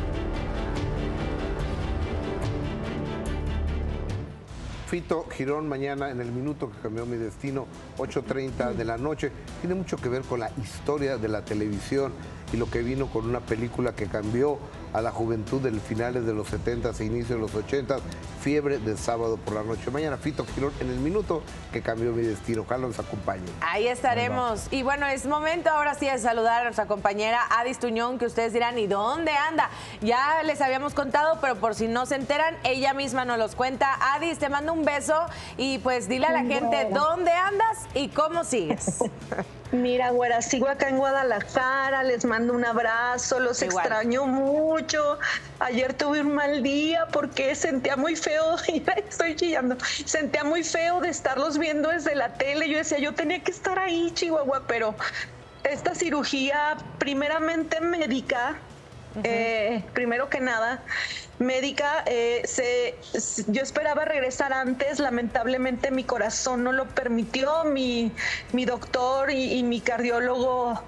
Fito Girón mañana en El Minuto que Cambió Mi Destino, ocho treinta de la noche. Tiene mucho que ver con la historia de la televisión y lo que vino con una película que cambió a la juventud del finales de los setentas e inicio de los ochentas, Fiebre del sábado por la noche. Mañana Fito Girón en El Minuto que Cambió Mi Destino. Ojalá nos acompañe. Ahí estaremos. Y bueno, es momento ahora sí de saludar a nuestra compañera Adis Tuñón, que ustedes dirán, ¿y dónde anda? Ya les habíamos contado, pero por si no se enteran, ella misma nos los cuenta. Adis, te mando un beso y pues dile a la gente dónde andas y cómo sigues. Mira, güera, sigo acá en Guadalajara, les mando un abrazo, los Igual. extraño mucho. Ayer tuve un mal día porque sentía muy feo, estoy chillando, sentía muy feo de estarlos viendo desde la tele. Yo decía, yo tenía que estar ahí, Chihuahua, pero esta cirugía primeramente médica, uh-huh. eh, primero que nada, médica, eh, se, yo esperaba regresar antes, lamentablemente mi corazón no lo permitió, mi, mi doctor y, y mi cardiólogo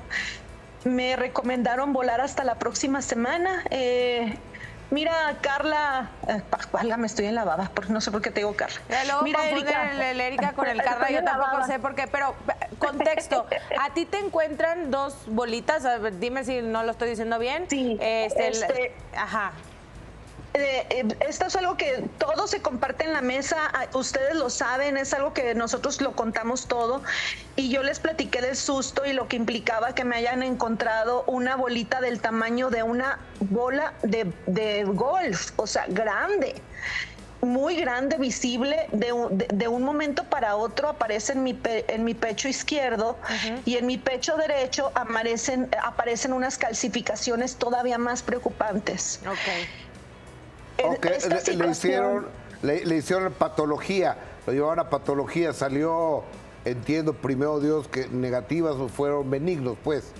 me recomendaron volar hasta la próxima semana. Eh, mira, Carla, eh, válgame, estoy en la baba, porque no sé por qué te digo Carla. Ya luego mira, Erika. El, el Erika con el Carla, yo tampoco sé por qué, pero contexto, a ti te encuentran dos bolitas, a ver, dime si no lo estoy diciendo bien. Sí, este, este... El, ajá. Eh, esto es algo que todo se comparte en la mesa, ustedes lo saben, es algo que nosotros lo contamos todo y yo les platiqué del susto y lo que implicaba que me hayan encontrado una bolita del tamaño de una bola de, de golf, o sea, grande, muy grande, visible, de un, de, de un momento para otro aparece en mi, pe, en mi pecho izquierdo uh-huh. y en mi pecho derecho aparecen, aparecen unas calcificaciones todavía más preocupantes. Okay. Okay. Le, le, hicieron, le, le hicieron patología, lo llevaron a patología, salió, entiendo, primero Dios, que negativas o fueron benignos, pues.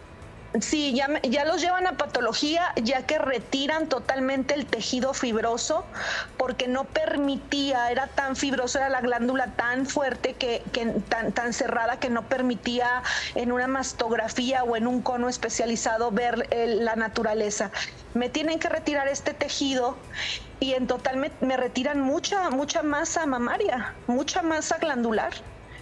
Sí, ya, ya los llevan a patología, ya que retiran totalmente el tejido fibroso, porque no permitía, era tan fibroso, era la glándula tan fuerte, que, que tan, tan cerrada, que no permitía en una mastografía o en un cono especializado ver el, la naturaleza. Me tienen que retirar este tejido y en total me, me retiran mucha, mucha masa mamaria, mucha masa glandular.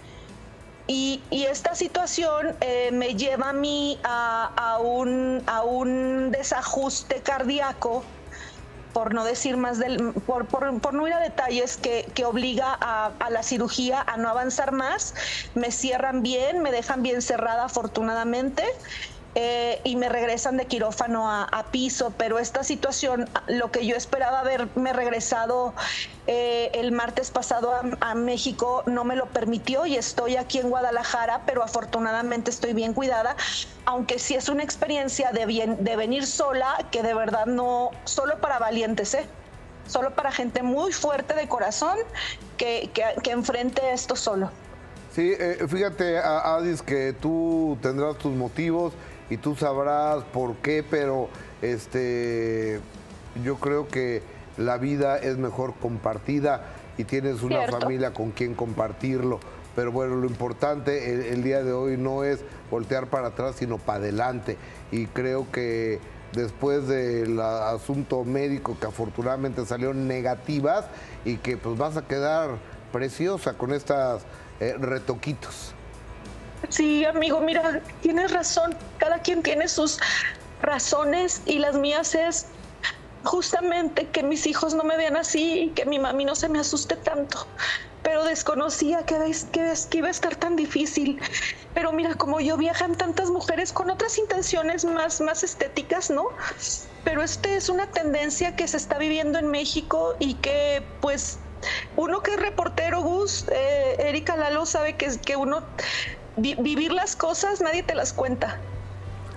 Y, y esta situación eh, me lleva a mí a, a, un, a un desajuste cardíaco, por no decir más del, por, por, por no ir a detalles, que, que obliga a, a la cirugía a no avanzar más. Me cierran bien, me dejan bien cerrada afortunadamente. Eh, y me regresan de quirófano a, a piso, pero esta situación, lo que yo esperaba haberme regresado eh, el martes pasado a, a México, no me lo permitió y estoy aquí en Guadalajara, pero afortunadamente estoy bien cuidada, aunque sí es una experiencia de, bien, de venir sola, que de verdad no, solo para valientes, ¿eh? Solo para gente muy fuerte de corazón que, que, que enfrente esto solo. Sí, eh, fíjate, Adis, que tú tendrás tus motivos y tú sabrás por qué, pero este, yo creo que la vida es mejor compartida y tienes una Cierto. familia con quien compartirlo. Pero bueno, lo importante el, el día de hoy no es voltear para atrás, sino para adelante. Y creo que después del asunto médico, que afortunadamente salieron negativas, y que pues vas a quedar preciosa con estas eh, retoquitos. Sí, amigo, mira, tienes razón. Cada quien tiene sus razones y las mías es justamente que mis hijos no me vean así y que mi mami no se me asuste tanto. Pero desconocía que, que, que iba a estar tan difícil. Pero mira, como yo, viajan tantas mujeres con otras intenciones más, más estéticas, ¿no? Pero este es una tendencia que se está viviendo en México y que, pues, uno que es reportero, Gus, eh, Erika, Lalo, sabe que, que uno... Vi, vivir las cosas nadie te las cuenta.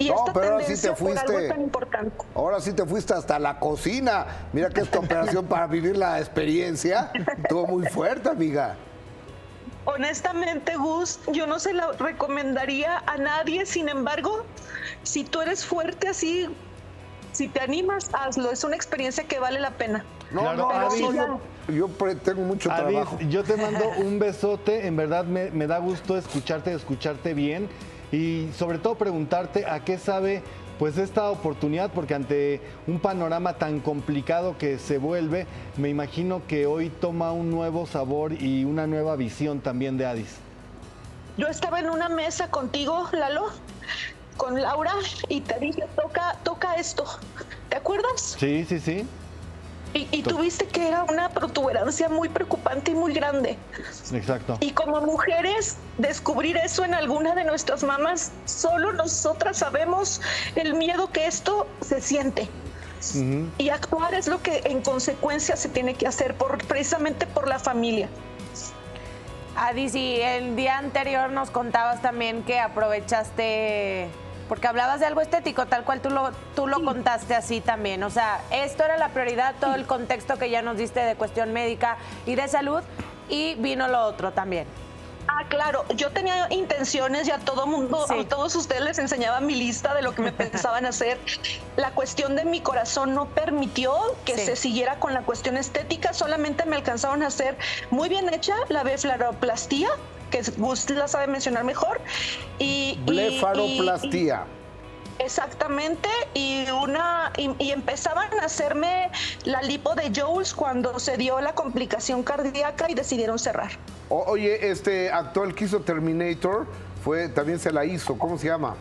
y No, esta pero ahora sí tendencia te fuiste. por algo tan importante. Ahora sí te fuiste hasta la cocina. Mira que esta operación para vivir la experiencia estuvo muy fuerte, amiga. Honestamente, Gus, yo no se la recomendaría a nadie. Sin embargo, si tú eres fuerte así, si te animas, hazlo. Es una experiencia que vale la pena. No, Claro, no, Adis, no, yo, yo pre- tengo mucho Adis, trabajo. yo te mando un besote, en verdad me, me da gusto escucharte, escucharte bien y sobre todo preguntarte a qué sabe pues esta oportunidad, porque ante un panorama tan complicado que se vuelve, me imagino que hoy toma un nuevo sabor y una nueva visión también de Adis. Yo estaba en una mesa contigo, Lalo, con Laura, y te dije, toca, toca esto. ¿Te acuerdas? Sí, sí, sí. Y, y tuviste que era una protuberancia muy preocupante y muy grande. Exacto. Y como mujeres, descubrir eso en alguna de nuestras mamás, solo nosotras sabemos el miedo que esto se siente. Uh-huh. Y actuar es lo que en consecuencia se tiene que hacer, por, precisamente por la familia. Adis, y el día anterior nos contabas también que aprovechaste, porque hablabas de algo estético, tal cual tú lo, tú lo sí. contaste así también. O sea, esto era la prioridad, todo sí. el contexto que ya nos diste de cuestión médica y de salud, y vino lo otro también. Ah, claro, yo tenía intenciones, ya todo mundo, sí. a todos ustedes les enseñaba mi lista de lo que me pensaban hacer. La cuestión de mi corazón no permitió que sí. se siguiera con la cuestión estética, solamente me alcanzaron a hacer muy bien hecha la blefaroplastia, que Gus la sabe mencionar mejor. Y, blefaroplastia. Y, y, exactamente, y una y, y empezaban a hacerme la lipo de Jules cuando se dio la complicación cardíaca y decidieron cerrar. O, oye, este actor que hizo Terminator fue también se la hizo, ¿cómo se llama?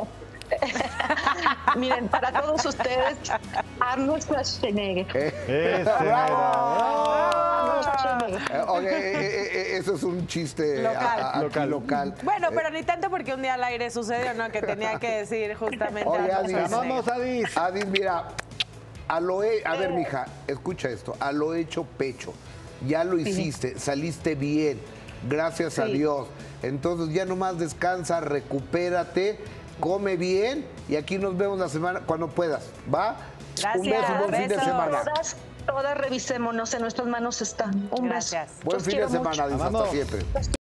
Miren, para todos ustedes, Arnold Schwarzenegger. Eh, ¡Bravo! Arnold Schwarzenegger. Eh, okay, eh, eh, eso es un chiste local. A, a, local. local. Bueno, pero ni tanto porque un día al aire sucedió, ¿no? Que tenía que decir justamente. Oye, Adis, vamos, Adis. Adis, mira, a lo he, a ver, mija, escucha esto, a lo hecho pecho. Ya lo hiciste, sí. saliste bien, gracias sí. a Dios. Entonces ya nomás descansa, recupérate, come bien y aquí nos vemos la semana cuando puedas, ¿va? Gracias. Un beso, buen fin de semana. Todas, todas revisémonos, en nuestras manos está. Un Gracias. beso. Buen Los fin de semana, Adis, hasta siempre.